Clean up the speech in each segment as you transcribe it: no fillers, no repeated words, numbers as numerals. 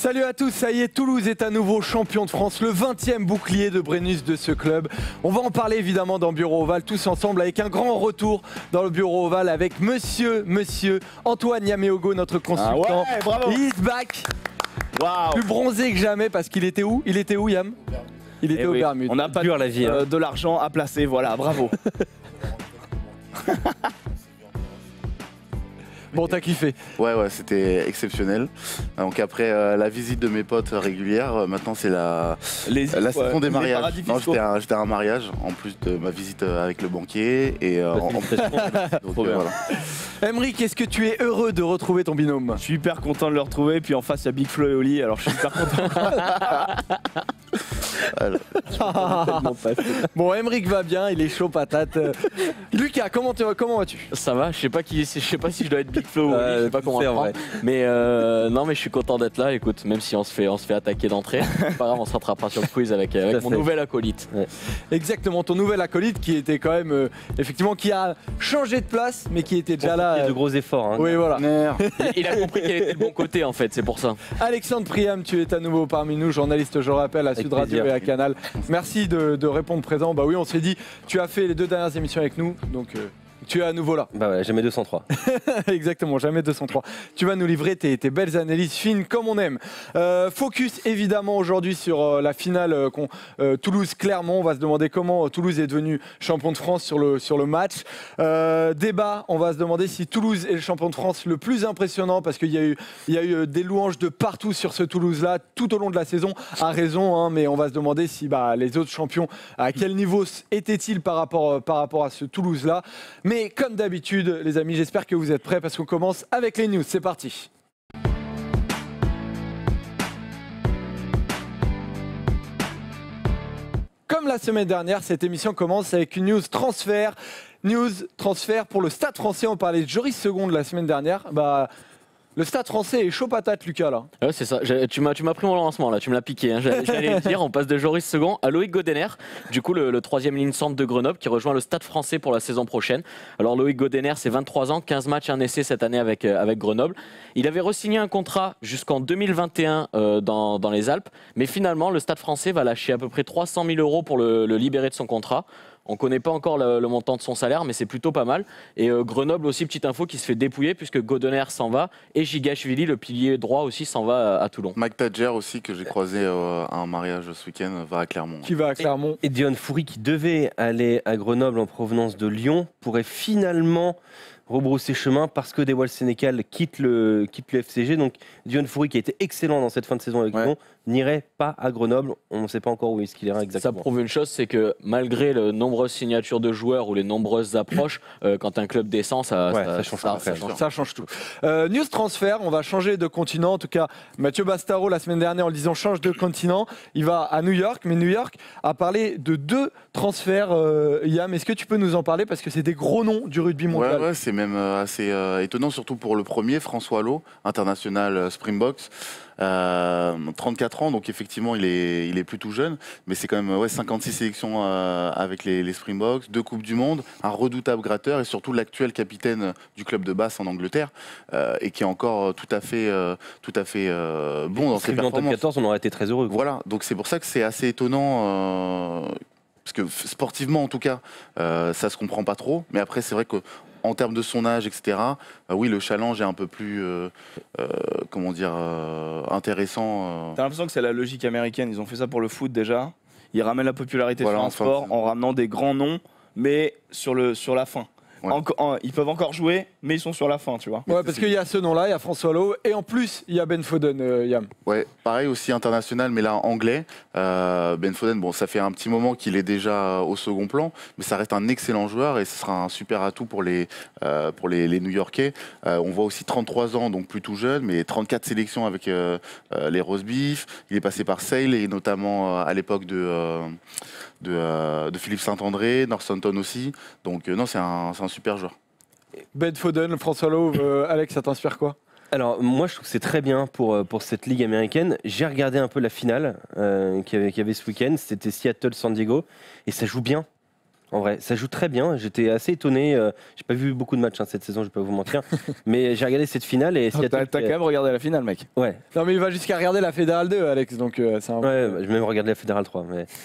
Salut à tous, ça y est, Toulouse est à nouveau champion de France, le 20e bouclier de Brennus de ce club. On va en parler évidemment dans Bureau Ovale, tous ensemble, avec un grand retour dans le Bureau Ovale avec monsieur Antoine Yameogo, notre consultant. Ah ouais, bravo. He is back. Wow. Plus bronzé que jamais parce qu'il était où? Il était où, Yam? Il était au Bermudes. On n'a pas la vie, hein. de l'argent à placer, voilà, bravo. Bon, t'as kiffé? Ouais, c'était exceptionnel. Donc après la visite de mes potes régulière, maintenant c'est la saison des mariages. Non, j'étais à un mariage, en plus de ma visite avec le banquier. Et donc, voilà. Emeric, est-ce que tu es heureux de retrouver ton binôme? Je suis hyper content de le retrouver, puis en face il y a Big Flo et Oli, alors je suis hyper content. Bon, Emeric va bien, il est chaud patate. Lucas, comment vas-tu? Ça va, je sais pas si je dois être Big Flo ou Oli, je sais pas comment prendre. Mais non, mais je suis content d'être là. Écoute, même si on se fait attaquer d'entrée, c'est pas grave, on se rattrapera sur le quiz avec mon nouvel acolyte. Ouais. Exactement, ton nouvel acolyte qui était quand même effectivement qui a changé de place, mais qui était déjà là. Il y a de gros efforts. Hein. Oui, voilà. Il a compris quel était le bon côté en fait, c'est pour ça. Alexandre Priam, tu es à nouveau parmi nous, journaliste, je rappelle, à Sud Radio et à Canal. Merci de répondre présent. Bah oui, on s'est dit, tu as fait les 2 dernières émissions avec nous, donc tu es à nouveau là. Bah ouais, jamais 203. Exactement, jamais 203. Tu vas nous livrer tes belles analyses fines comme on aime. Focus évidemment aujourd'hui sur la finale Toulouse-Clermont. On va se demander comment Toulouse est devenu champion de France sur le match. Débat, on va se demander si Toulouse est le champion de France le plus impressionnant parce qu'il y a eu des louanges de partout sur ce Toulouse-là tout au long de la saison. À raison, hein, mais on va se demander si les autres champions, à quel niveau étaient-ils par rapport à ce Toulouse-là. Mais comme d'habitude, les amis, j'espère que vous êtes prêts parce qu'on commence avec les news. C'est parti. Comme la semaine dernière, cette émission commence avec une news transfert. News transfert pour le Stade Français. On parlait de Joris Seconde la semaine dernière. Le Stade Français est chaud patate, Lucas, là. Ouais, c'est ça. Tu m'as pris mon lancement, là. Tu me l'as piqué. Hein. J'allais le dire. On passe de Joris Second à Loïc Godener. Du coup, le 3e ligne centre de Grenoble qui rejoint le Stade Français pour la saison prochaine. Alors, Loïc Godener, c'est 23 ans, 15 matchs, 1 essai cette année avec Grenoble. Il avait re-signé un contrat jusqu'en 2021 dans les Alpes. Mais finalement, le Stade Français va lâcher à peu près 300 000 € pour le libérer de son contrat. On ne connaît pas encore le montant de son salaire, mais c'est plutôt pas mal. Et Grenoble aussi, petite info, qui se fait dépouiller puisque Godener s'en va et Gigashvili, le pilier droit aussi, s'en va à Toulon. Mike Tadjer aussi, que j'ai croisé à un mariage ce week-end, va à Clermont. Qui va à Clermont. Et Dion Foury, qui devait aller à Grenoble en provenance de Lyon, pourrait finalement rebrousser chemin parce que Dewal Sénécal quitte le FCG. Donc Dion Foury, qui a été excellent dans cette fin de saison avec Lyon, n'irait pas à Grenoble. On ne sait pas encore où est-ce qu'il ira exactement. Ça prouve une chose, c'est que malgré les nombreuses signatures de joueurs ou les nombreuses approches, quand un club descend, ça change tout. News transfert, on va changer de continent. En tout cas, Mathieu Bastaro, la semaine dernière, en le disant change de continent, il va à New York. Mais New York a parlé de 2 transferts. Yam, est-ce que tu peux nous en parler? Parce que c'est des gros noms du rugby mondial. Ouais, c'est même assez étonnant, surtout pour le premier, François Allot, international Springboks. 34 ans, donc effectivement il est plutôt jeune, mais c'est quand même 56 sélections avec les Springboks, 2 Coupes du Monde, un redoutable gratteur et surtout l'actuel capitaine du club de Basse en Angleterre et qui est encore tout à fait bon dans ses performances. En top 14, on aurait été très heureux. Voilà, donc c'est pour ça que c'est assez étonnant parce que sportivement en tout cas ça se comprend pas trop, mais après c'est vrai que en termes de son âge, etc., oui, le challenge est un peu plus, intéressant. T'as l'impression que c'est la logique américaine. Ils ont fait ça pour le foot déjà. Ils ramènent la popularité sur un sport en ramenant des grands noms, mais sur la fin. Ouais. Ils peuvent encore jouer, mais ils sont sur la fin, tu vois. Ouais, parce qu'il y a ce nom-là, il y a François Allot, et en plus, il y a Ben Foden, Yam. Ouais, pareil aussi international, mais là anglais. Ben Foden, bon, ça fait un petit moment qu'il est déjà au second plan, mais ça reste un excellent joueur et ce sera un super atout pour les New-Yorkais. On voit aussi 33 ans, donc plus tout jeune, mais 34 sélections avec les Roast Beef. Il est passé par Sale et notamment à l'époque de Philippe Saint-André, Northampton aussi. Donc non, c'est un super joueur. Ben Foden, François Allot, Alex, ça t'inspire quoi? Alors moi je trouve que c'est très bien pour cette ligue américaine. J'ai regardé un peu la finale qu'il y avait ce week-end, c'était Seattle-San Diego et ça joue bien. En vrai, ça joue très bien. J'étais assez étonné. J'ai pas vu beaucoup de matchs cette saison, je vais pas vous mentir. Mais j'ai regardé cette finale et T'as quand même regardé la finale, mec. Ouais. Non, mais il va jusqu'à regarder la Fédérale 2, Alex. Donc, c'est un... Ouais, j'ai même regardé la Fédérale 3.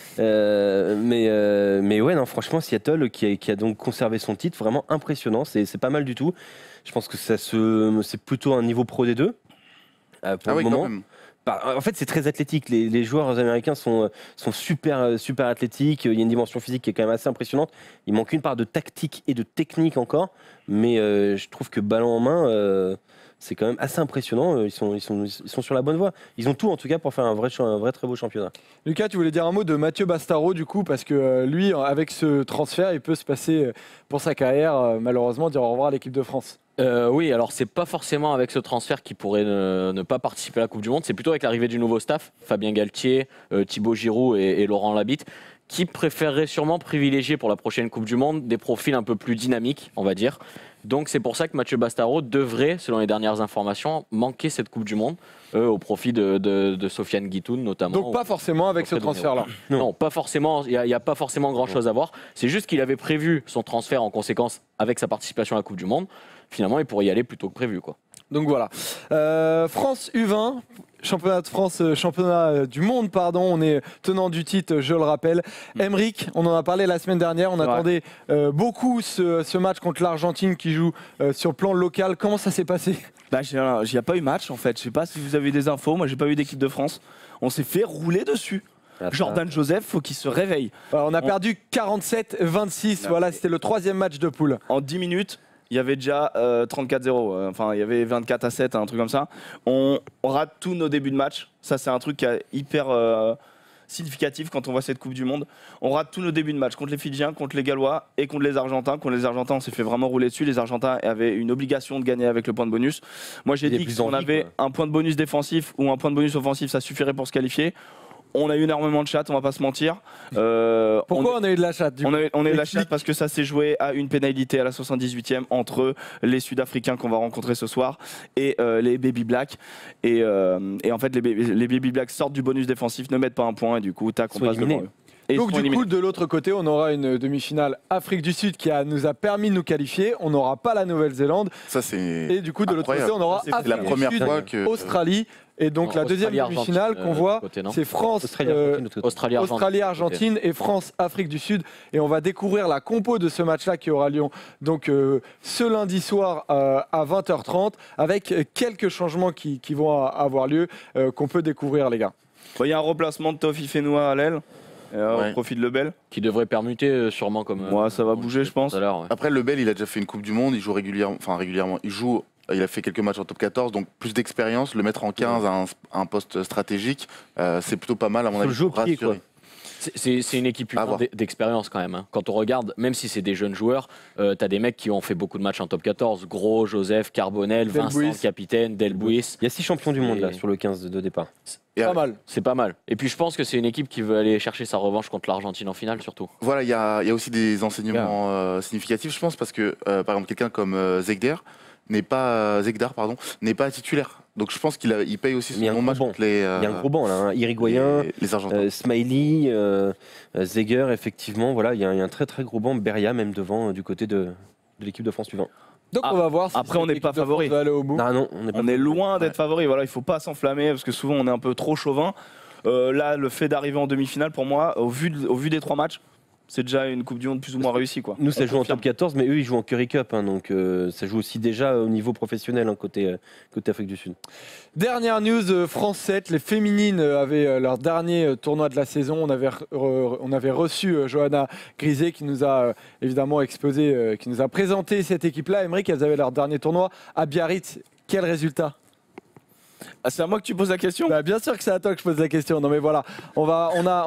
Mais ouais, non, franchement, Seattle qui a donc conservé son titre, vraiment impressionnant. C'est pas mal du tout. Je pense que c'est plutôt un niveau pro des deux. Pour le moment. En fait, c'est très athlétique. Les joueurs américains sont super athlétiques. Il y a une dimension physique qui est quand même assez impressionnante. Il manque une part de tactique et de technique encore. Mais je trouve que ballon en main, c'est quand même assez impressionnant. Ils sont sur la bonne voie. Ils ont tout, en tout cas, pour faire un vrai très beau championnat. Lucas, tu voulais dire un mot de Mathieu Bastaro, du coup, parce que lui, avec ce transfert, il peut se passer, pour sa carrière, malheureusement, dire au revoir à l'équipe de France. Oui, alors c'est pas forcément avec ce transfert qu'il pourrait ne pas participer à la Coupe du Monde, c'est plutôt avec l'arrivée du nouveau staff, Fabien Galtier, Thibaut Giroud et Laurent Labitte, qui préféreraient sûrement privilégier pour la prochaine Coupe du Monde des profils un peu plus dynamiques, on va dire. Donc c'est pour ça que Mathieu Bastaro devrait, selon les dernières informations, manquer cette Coupe du Monde au profit de Sofiane Guitoun notamment. Donc pas forcément avec ce transfert-là. Non, pas forcément. Il n'y a pas forcément grand-chose à voir. C'est juste qu'il avait prévu son transfert en conséquence avec sa participation à la Coupe du Monde. Finalement, il pourrait y aller plutôt que prévu, quoi. Donc voilà. France U20, championnat de France, championnat du monde, pardon. On est tenant du titre, je le rappelle. Emeric, on en a parlé la semaine dernière. On attendait beaucoup ce match contre l'Argentine qui joue sur le plan local. Comment ça s'est passé ? Il n'y a pas eu match en fait. Je sais pas si vous avez des infos. Moi, j'ai pas eu d'équipe de France. On s'est fait rouler dessus. Jordan Joseph, faut qu'il se réveille. On a perdu 47-26. Voilà, c'était le 3e match de poule. En 10 minutes. Il y avait déjà 34-0, enfin il y avait 24-7, un truc comme ça. On rate tous nos débuts de match. Ça, c'est un truc qui est hyper significatif quand on voit cette Coupe du Monde. On rate tous nos débuts de match contre les Fidjiens, contre les Gallois et contre les Argentins. Contre les Argentins, on s'est fait vraiment rouler dessus. Les Argentins avaient une obligation de gagner avec le point de bonus. Moi, j'ai dit qu'on avait un point de bonus défensif ou un point de bonus offensif, ça suffirait pour se qualifier. On a eu énormément de chatte, on va pas se mentir. Pourquoi on a eu de la chatte On a eu de la chatte parce que ça s'est joué à une pénalité à la 78e entre les Sud-Africains qu'on va rencontrer ce soir et les Baby Blacks. Et en fait, les Baby Blacks sortent du bonus défensif, ne mettent pas un point et du coup, on passe devant eux. Et donc du coup, de l'autre côté, on aura une demi-finale Afrique du Sud qui nous a permis de nous qualifier. On n'aura pas la Nouvelle-Zélande. Ça, c'est et du coup, de l'autre côté, on aura Afrique du Sud, Australie. Et donc la deuxième demi-finale qu'on voit, c'est France, Australie-Argentine et France-Afrique du Sud. Et on va découvrir la compo de ce match-là qui aura lieu donc, ce lundi soir à 20h30 avec quelques changements qui vont avoir lieu qu'on peut découvrir, les gars. Il y a un remplacement de Tofi Fenoua à l'aile. Au profit de Lebel. Qui devrait permuter sûrement comme. Ça va bouger, je pense. Après, Lebel, il a déjà fait une Coupe du Monde, il joue régulièrement. Il a fait quelques matchs en top 14, donc plus d'expérience. Le mettre en 15 à un poste stratégique, c'est plutôt pas mal à mon avis. C'est une équipe d'expérience quand même. Hein. Quand on regarde, même si c'est des jeunes joueurs, t'as des mecs qui ont fait beaucoup de matchs en top 14. Gros, Joseph, Carbonel, Vincent, le capitaine, Delbuis. Il y a 6 champions du monde là sur le 15 de départ. C'est pas mal. Et puis je pense que c'est une équipe qui veut aller chercher sa revanche contre l'Argentine en finale surtout. Voilà, il y a aussi des enseignements significatifs, je pense, parce que par exemple quelqu'un comme Zegdar n'est pas titulaire. Donc je pense qu'il paye aussi son match contre les. Il y a un gros banc là, hein. Irigoyen, les Argentins. Smiley, Zeger, effectivement, voilà, il y a un très très gros banc. Beria même devant du côté de l'équipe de France suivante. Donc on va voir. Si après on n'est pas favori. On est loin d'être favori. Voilà, il faut pas s'enflammer parce que souvent on est un peu trop chauvin. Là, le fait d'arriver en demi-finale, pour moi, au vu des 3 matchs, c'est déjà une Coupe du Monde plus ou moins réussie, quoi. Nous, ça joue en top 14, mais eux, ils jouent en Currie Cup, hein, donc ça joue aussi déjà au niveau professionnel, hein, côté Afrique du Sud. Dernière news, France 7, les féminines avaient leur dernier tournoi de la saison. On avait reçu Johanna Grisé qui nous a évidemment exposé, qui nous a présenté cette équipe-là. Emeric, elles avaient leur dernier tournoi à Biarritz. Quel résultat ? C'est à moi que tu poses la question ? Bien sûr que c'est à toi que je pose la question. Non mais voilà, on a.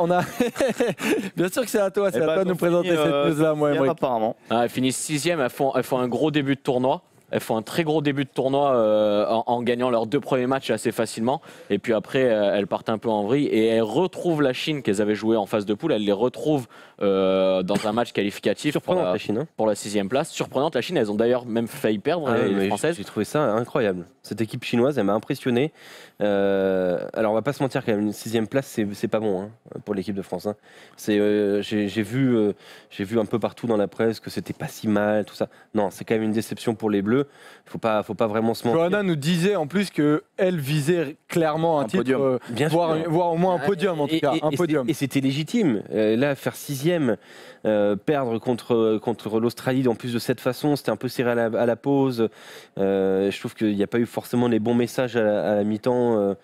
Bien sûr que c'est à toi, c'est à toi de nous présenter cette news-là, moi, Emeric. Apparemment. Elles finissent 6e, elles font un gros début de tournoi. Elles font un très gros début de tournoi en gagnant leurs 2 premiers matchs assez facilement. Et puis après, elles partent un peu en vrille et elles retrouvent la Chine qu'elles avaient joué en phase de poule. Elles les retrouvent dans un match qualificatif Surprenante la Chine. Hein. pour la 6e place. Surprenante la Chine, elles ont d'ailleurs même failli perdre, les Françaises. J'ai trouvé ça incroyable. Cette équipe chinoise, elle m'a impressionné. Alors on va pas se mentir, quand même, une 6e place, c'est pas bon hein, pour l'équipe de France. Hein. J'ai vu un peu partout dans la presse que c'était pas si mal, tout ça. Non, c'est quand même une déception pour les Bleus. Faut pas vraiment se mentir. Johanna nous disait en plus qu'elle visait clairement un titre, podium. voire au moins un podium en tout cas. Un podium. Et c'était légitime. Là, faire 6e, perdre contre l'Australie en plus de cette façon, c'était un peu serré à la pause. Je trouve qu'il n'y a pas eu forcément les bons messages à la mi-temps.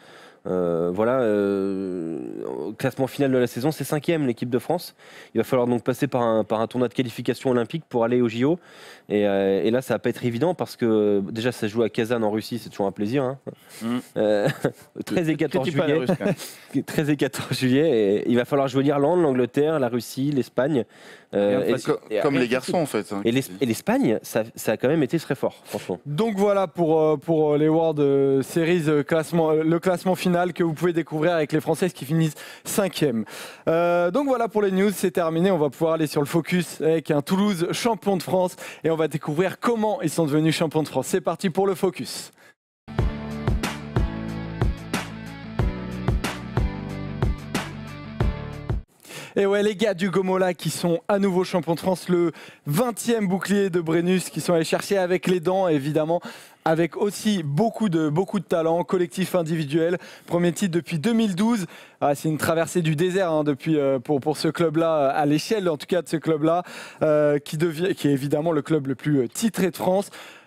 Au classement final de la saison, c'est 5e l'équipe de France. Il va falloir donc passer par un tournoi de qualification olympique pour aller au JO. Et là, ça va pas être évident parce que déjà, ça se joue à Kazan en Russie, c'est toujours un plaisir. Hein. 13 et 14 juillet. 13 et 14 juillet. Et il va falloir jouer l'Irlande, l'Angleterre, la Russie, l'Espagne. Comme les garçons en fait. Hein, et l'Espagne, ça a quand même été très fort, franchement. Donc voilà pour les World Series, le classement final que vous pouvez découvrir avec les Françaises qui finissent 5e. Donc voilà pour les news, c'est terminé. On va pouvoir aller sur le focus avec un Toulouse champion de France et on va découvrir comment ils sont devenus champions de France. C'est parti pour le focus. Et ouais, les gars du Gomola qui sont à nouveau champions de France, le 20e bouclier de Brennus qui sont allés chercher avec les dents, évidemment, avec aussi beaucoup de talent, collectif, individuel. Premier titre depuis 2012. Ah, c'est une traversée du désert hein, depuis, pour ce club-là, à l'échelle en tout cas de ce club-là, qui est évidemment le club le plus titré de France.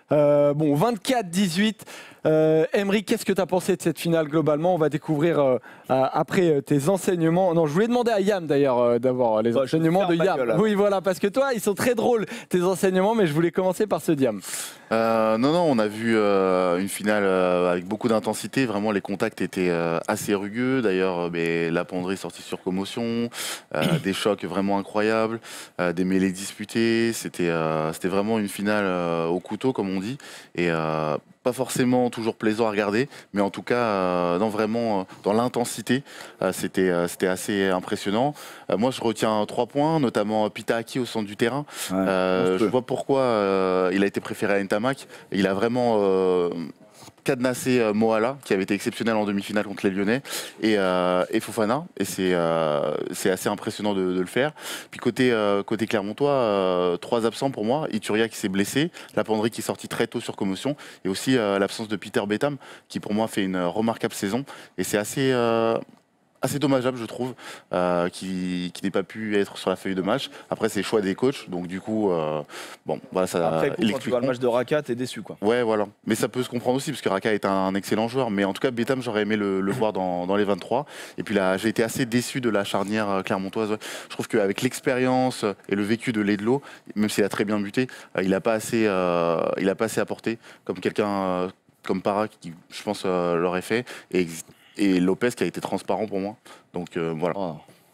24-18. Emery, qu'est-ce que tu as pensé de cette finale globalement? On va découvrir après tes enseignements. Non, je voulais demander à Yam d'ailleurs d'avoir les enseignements de Yam. Oui, voilà, parce que toi, ils sont très drôles tes enseignements, mais je voulais commencer par ce Diam. Non, on a vu une finale avec beaucoup d'intensité. Vraiment, les contacts étaient assez rugueux. D'ailleurs, la Penderie sortie sur commotion, des chocs vraiment incroyables, des mêlées disputées. C'était vraiment une finale au couteau, comme on dit. Et pas forcément toujours plaisant à regarder, mais en tout cas, vraiment dans l'intensité, c'était assez impressionnant. Moi, je retiens 3 points, notamment Pita Aki au centre du terrain. Je vois pourquoi il a été préféré à Ntamak. Il a vraiment cadenassé Moala, qui avait été exceptionnel en demi-finale contre les Lyonnais, et Fofana. Et c'est assez impressionnant de le faire. Puis côté Clermontois, 3 absents pour moi. Ituria qui s'est blessé, la Penderie qui est sortie très tôt sur commotion, et aussi l'absence de Peter Betham, qui pour moi fait une remarquable saison. Et c'est assez dommageable, je trouve, qui n'ait pas pu être sur la feuille de match. Après, c'est le choix des coachs, donc du coup, voilà, ça. Après, quand tu vois le match de Raka, t'es déçu, quoi. Ouais, voilà. Mais ça peut se comprendre aussi, parce que Raka est un excellent joueur. Mais en tout cas, Betham, j'aurais aimé le voir dans les 23. Et puis là, j'ai été assez déçu de la charnière clermontoise. Je trouve qu'avec l'expérience et le vécu de Ledlow, même s'il a très bien buté, il n'a pas assez apporté comme quelqu'un comme Para, qui, je pense, l'aurait fait. Et Lopez qui a été transparent pour moi. Donc voilà. Oh.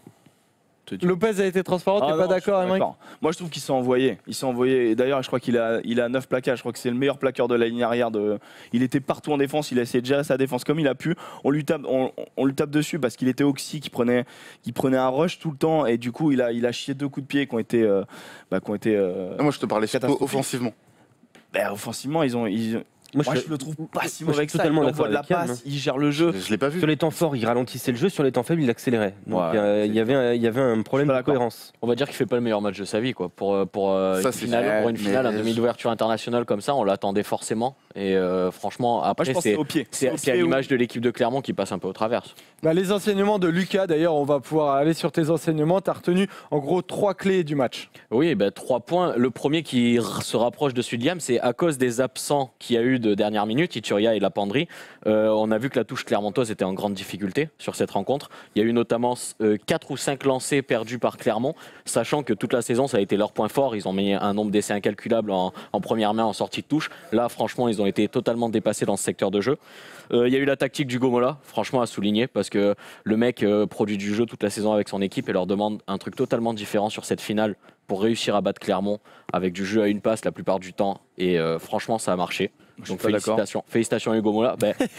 Lopez a été transparent, t'es pas d'accord, Emery? Moi, je trouve qu'il s'est envoyé. Il s'est envoyé. Et d'ailleurs, je crois qu'il a 9 plaquages. Je crois que c'est le meilleur plaqueur de la ligne arrière. Il était partout en défense. Il a essayé de gérer sa défense comme il a pu. On lui tape dessus parce qu'il était oxy, qui prenait un rush tout le temps. Et du coup, il a chié 2 coups de pied qui ont été. Moi, je te parlais surtout offensivement. Offensivement, moi, je le trouve pas si mauvais que ça. Totalement Il envoie de la passe, il gère le jeu. Je l'ai pas vu. Sur les temps forts, il ralentissait le jeu. Sur les temps faibles, il accélérait. Donc il y avait un problème de cohérence. On va dire qu'il fait pas le meilleur match de sa vie, quoi. Pour une finale, un demi d'ouverture internationale comme ça, on l'attendait forcément. Et franchement, après, c'est à l'image de l'équipe de Clermont qui passe un peu au travers. Les enseignements de Lucas, d'ailleurs, on va pouvoir aller sur tes enseignements. Tu as retenu en gros 3 clés du match. Oui, 3 points. Le premier qui se rapproche de Sudiam, c'est à cause des absents qu'il y a eu de dernière minute, Ituria et Lapandry. On a vu que la touche clermontoise était en grande difficulté sur cette rencontre. Il y a eu notamment 4 ou 5 lancers perdus par Clermont, sachant que toute la saison, ça a été leur point fort. Ils ont mis un nombre d'essais incalculable en première main, en sortie de touche. Là, franchement, ils ont été totalement dépassés dans ce secteur de jeu. Il y a eu la tactique du Gomola, franchement à souligner, parce que le mec produit du jeu toute la saison avec son équipe et leur demande un truc totalement différent sur cette finale pour réussir à battre Clermont avec du jeu à une passe la plupart du temps. Et franchement, ça a marché. Donc félicitations Hugo Mola.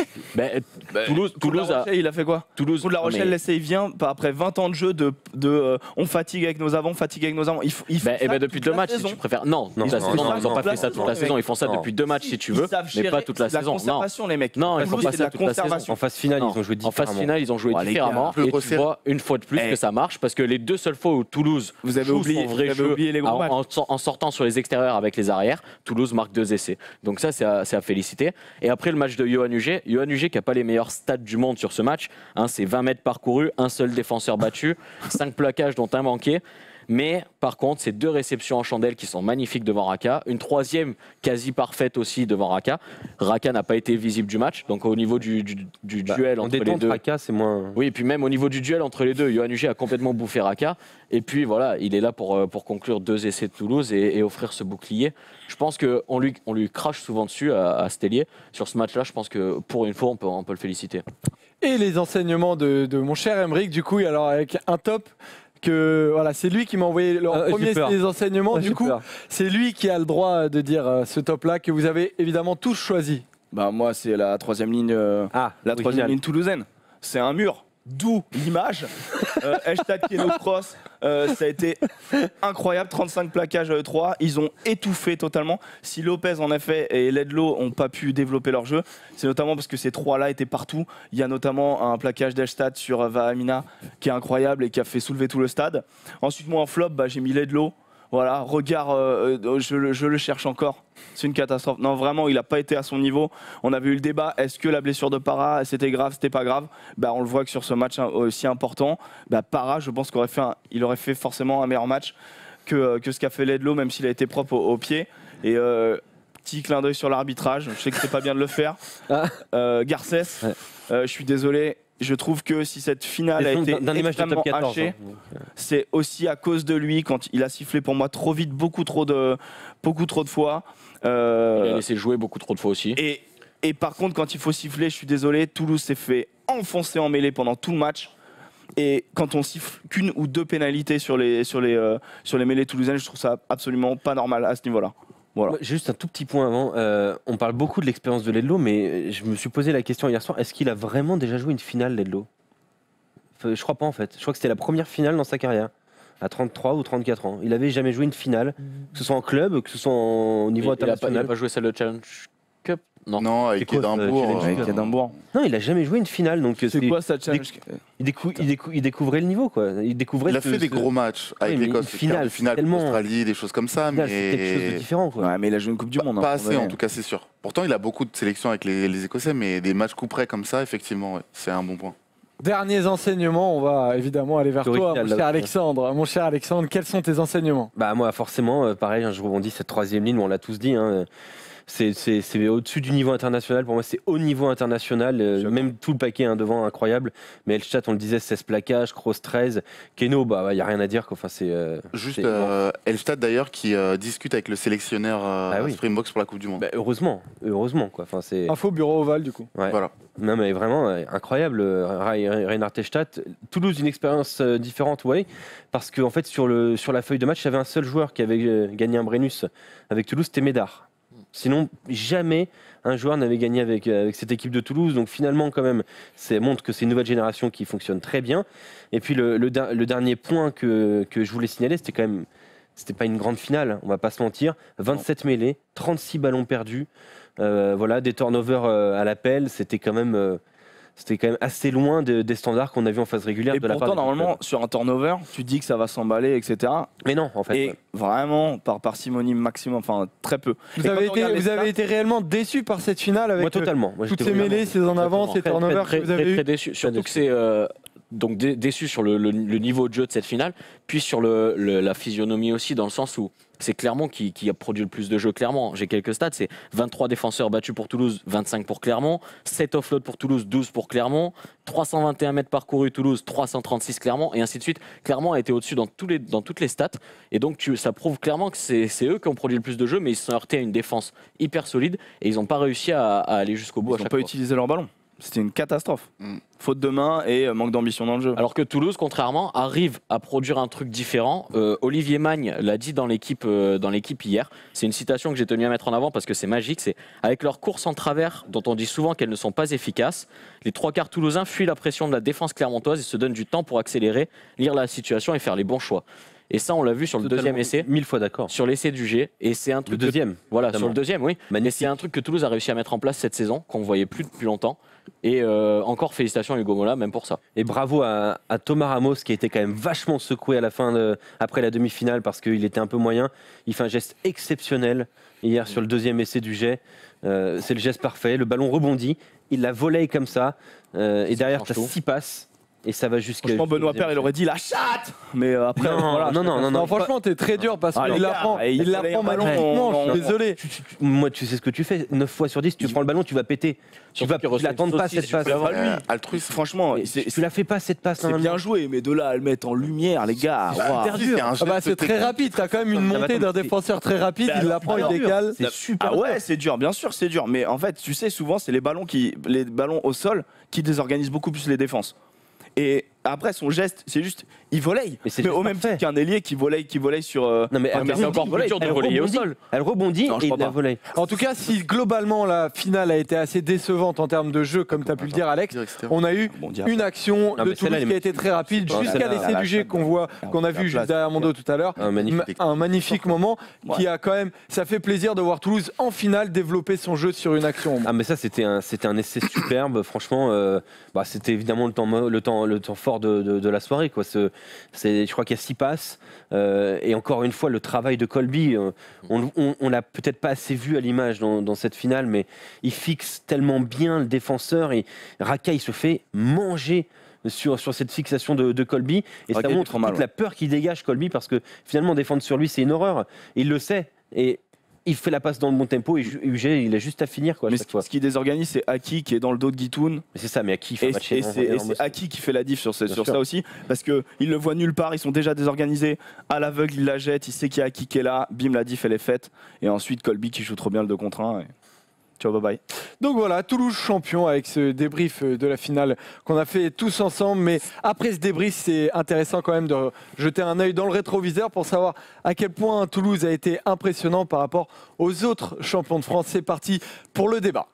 Toulouse il a fait quoi? Toulouse, La Rochelle, l'essai, il vient après 20 ans de jeu on fatigue avec nos avants, depuis 2 matchs, si tu préfères. Non, ils n'ont pas fait ça toute la saison. Ils font ça depuis 2 matchs, si tu veux, mais pas toute la saison. Conservation, les mecs. Non, ils font pas ça toute la saison. En phase finale, ils ont joué différemment. En phase finale, ils ont joué différemment. Et tu vois une fois de plus que ça marche, parce que les 2 seules fois où Toulouse joue son vrai jeu en sortant sur les extérieurs avec les arrières, Toulouse marque 2 essais. Donc ça, c'est à féliciter. Et après le match de Yohan Huget qui n'a pas les meilleurs stats du monde sur ce match, c'est 20 mètres parcourus, un seul défenseur battu, 5 plaquages dont un manqué. Mais par contre, c'est 2 réceptions en chandelle qui sont magnifiques devant Raka. Une 3e quasi parfaite aussi devant Raka. Raka n'a pas été visible du match. Donc au niveau du duel entre les deux. Raka, c'est moins. Oui, et puis même au niveau du duel entre les deux, Yohan Huget a complètement bouffé Raka. Et puis voilà, il est là pour conclure 2 essais de Toulouse et offrir ce bouclier. Je pense qu'on lui crache souvent dessus à Stellier. Sur ce match-là, je pense que pour une fois, on peut le féliciter. Et les enseignements de mon cher Aymeric, du coup, alors avec un top. Voilà, c'est lui qui m'a envoyé le premier des enseignements. Du coup, c'est lui qui a le droit de dire ce top-là que vous avez évidemment tous choisi. Moi, c'est la 3e ligne, ligne toulousaine. C'est un mur. D'où l'image. Hashtag Keno Cross, ça a été incroyable. 35 plaquages 3. Ils ont étouffé totalement. Si Lopez, en effet, et Ledlow n'ont pas pu développer leur jeu, c'est notamment parce que ces 3-là étaient partout. Il y a notamment un plaquage d'Elstad sur Vahamina qui est incroyable et qui a fait soulever tout le stade. Ensuite, moi, en flop, j'ai mis Ledlow. Voilà, regard, je le cherche encore. C'est une catastrophe. Non, vraiment, il n'a pas été à son niveau. On avait eu le débat, est-ce que la blessure de Parra, c'était grave, c'était pas grave? On le voit que sur ce match aussi important, Parra, je pense qu'il aurait fait forcément un meilleur match que ce qu'a fait Ledlow, même s'il a été propre au pied. Et petit clin d'œil sur l'arbitrage, je sais que c'est pas bien de le faire. Garcès, je suis désolé. Je trouve que si cette finale a été extrêmement hachée, c'est aussi à cause de lui quand il a sifflé pour moi trop vite, beaucoup trop de fois. Il a laissé jouer beaucoup trop de fois aussi. Et par contre, quand il faut siffler, je suis désolé, Toulouse s'est fait enfoncer en mêlée pendant tout le match. Et quand on siffle qu'une ou 2 pénalités sur les mêlées toulousaines, je trouve ça absolument pas normal à ce niveau-là. Voilà. Juste un tout petit point avant. On parle beaucoup de l'expérience de Ledlow, mais je me suis posé la question hier soir, est-ce qu'il a vraiment déjà joué une finale, Ledlow? Je crois pas en fait. Je crois que c'était la première finale dans sa carrière, à 33 ou 34 ans. Il avait jamais joué une finale, que ce soit en club, que ce soit au niveau international. Il n'a pas joué celle de Challenge Cup? Non, avec Édimbourg. Non, il a jamais joué une finale. Donc c'est quoi ça, Challenge? Il découvrait le niveau, quoi. Il a fait des gros matchs avec l'Écosse, finale Australie, des choses comme ça, mais c'est quelque chose de différent, quoi. Ouais, mais il a joué une Coupe du Monde. Pas assez, en tout cas, c'est sûr. Pourtant, il a beaucoup de sélections avec les Écossais, mais des matchs coup près comme ça, effectivement, c'est un bon point. Derniers enseignements, on va évidemment aller vers toi, mon cher Alexandre. Mon cher Alexandre, quels sont tes enseignements? Moi, forcément, pareil, je rebondis cette 3e ligne, on l'a tous dit. C'est au-dessus du niveau international. Pour moi, c'est haut niveau international. Même tout le paquet devant, incroyable. Mais Elstad, on le disait, 16 plaquages, Kroos 13. Keno, il n'y a rien à dire. Juste Elstad, d'ailleurs, qui discute avec le sélectionneur Springboks pour la Coupe du Monde. Heureusement. Quoi. Info bureau ovale, du coup. Ouais. Voilà. Non, mais vraiment, incroyable. Reinhard Elstad. Toulouse, une expérience différente, oui. Parce qu'en fait, sur la feuille de match, il y avait un seul joueur qui avait gagné un Brennus avec Toulouse, c'était Médard. Sinon, jamais un joueur n'avait gagné avec cette équipe de Toulouse. Donc finalement, quand même, ça montre que c'est une nouvelle génération qui fonctionne très bien. Et puis le dernier point que je voulais signaler, c'était pas une grande finale, on va pas se mentir. 27 mêlées, 36 ballons perdus, des turnovers à l'appel. C'était quand même assez loin des standards qu'on a vu en phase régulière. Et de la pourtant, normalement, sur un turnover, tu dis que ça va s'emballer, etc. Mais non, en fait. Et vraiment, par parcimonie maximum, enfin très peu. Vous avez été réellement déçu par cette finale avec totalement. Toutes ces mêlées, ces en avant, ces turnovers que vous avez très déçu. Surtout que c'est donc déçu sur le niveau de jeu de cette finale, puis sur la physionomie aussi, dans le sens où c'est Clermont qui a produit le plus de jeux. Clermont, j'ai quelques stats, c'est 23 défenseurs battus pour Toulouse, 25 pour Clermont, 7 offloads pour Toulouse, 12 pour Clermont, 321 mètres parcourus Toulouse, 336 Clermont, et ainsi de suite. Clermont a été au-dessus dans toutes les stats, et donc ça prouve clairement que c'est eux qui ont produit le plus de jeux, mais ils se sont heurtés à une défense hyper solide, et ils n'ont pas réussi à aller jusqu'au bout. Ils n'ont pas utilisé leur ballon. C'était une catastrophe. Faute de main et manque d'ambition dans le jeu. Alors que Toulouse, contrairement, arrive à produire un truc différent. Olivier Magne l'a dit dans l'équipe hier. C'est une citation que j'ai tenu à mettre en avant parce que c'est magique. C'est avec leur course en travers, dont on dit souvent qu'elles ne sont pas efficaces, les trois quarts toulousains fuient la pression de la défense clermontoise et se donnent du temps pour accélérer, lire la situation et faire les bons choix. Et ça, on l'a vu sur le deuxième essai. 1000 fois d'accord. Sur l'essai du G. Et c'est un truc. Le deuxième. Voilà, notamment. sur le deuxième, oui. Mais c'est un truc que Toulouse a réussi à mettre en place cette saison, qu'on ne voyait plus depuis longtemps. Et encore félicitations à Hugo Mola, même pour ça. Et bravo à Thomas Ramos qui a été quand même vachement secoué à la fin après la demi-finale parce qu'il était un peu moyen. Il fait un geste exceptionnel hier sur le deuxième essai du jet. C'est le geste parfait. Le ballon rebondit. Il la volaille comme ça. Et derrière, tu as 6 passes. Et ça va jusqu'à. Franchement, Benoît Paire, il aurait dit la chatte. Mais après, non, franchement, t'es très dur parce qu'il l'apprend magnifiquement. Je suis désolé. Moi, tu sais ce que tu fais. 9 fois sur 10, tu prends le ballon, tu vas péter. Tu l'attends pas cette passe. Altruiste, franchement, tu la fais pas cette passe. C'est bien joué, mais de là à le mettre en lumière, les gars. C'est très rapide. T'as quand même une montée d'un défenseur très rapide. Il l'apprend, il décale. C'est super. Ah ouais, c'est dur. Bien sûr, c'est dur. Mais en fait, tu sais, souvent, c'est les ballons au sol qui désorganisent beaucoup plus les défenses. Et après, son geste, c'est juste, il volaille. Mais au même titre qu'un ailier qui volaille sur. Non, mais c'est encore plus dur de relayer au sol. Elle rebondit et il la volaille. En tout cas, si globalement la finale a été assez décevante en termes de jeu, comme tu as pu le dire, Alex, on a eu une action de Toulouse qui a été très rapide jusqu'à l'essai du G qu'on a vu juste derrière mon dos tout à l'heure. Un magnifique moment qui a quand même. Ça fait plaisir de voir Toulouse en finale développer son jeu sur une action. Ah, mais ça, c'était un essai superbe. Franchement, c'était évidemment le temps fort de la soirée, quoi. Je crois qu'il y a 6 passes et encore une fois le travail de Colby, on l'a peut-être pas assez vu à l'image dans cette finale, mais il fixe tellement bien le défenseur et Raka il se fait manger sur cette fixation de Colby et ça montre toute la peur qu'il dégage Colby parce que finalement défendre sur lui c'est une horreur, il le sait et il fait la passe dans le bon tempo et UG il a juste à finir, quoi. Mais ce qui désorganise, c'est Aki qui est dans le dos de Guitoun. C'est ça, mais Aki fait et c'est Aki qui fait la diff sur ça aussi, parce qu'il le voit nulle part, ils sont déjà désorganisés. À l'aveugle, il la jette, il sait qu'il y a Aki qui est là, bim, la diff elle est faite. Et ensuite Colby qui joue trop bien le 2 contre 1. Ciao, bye bye. Donc voilà, Toulouse champion avec ce débrief de la finale qu'on a fait tous ensemble. Mais après ce débrief, c'est intéressant quand même de jeter un œil dans le rétroviseur pour savoir à quel point Toulouse a été impressionnant par rapport aux autres champions de France. C'est parti pour le débat.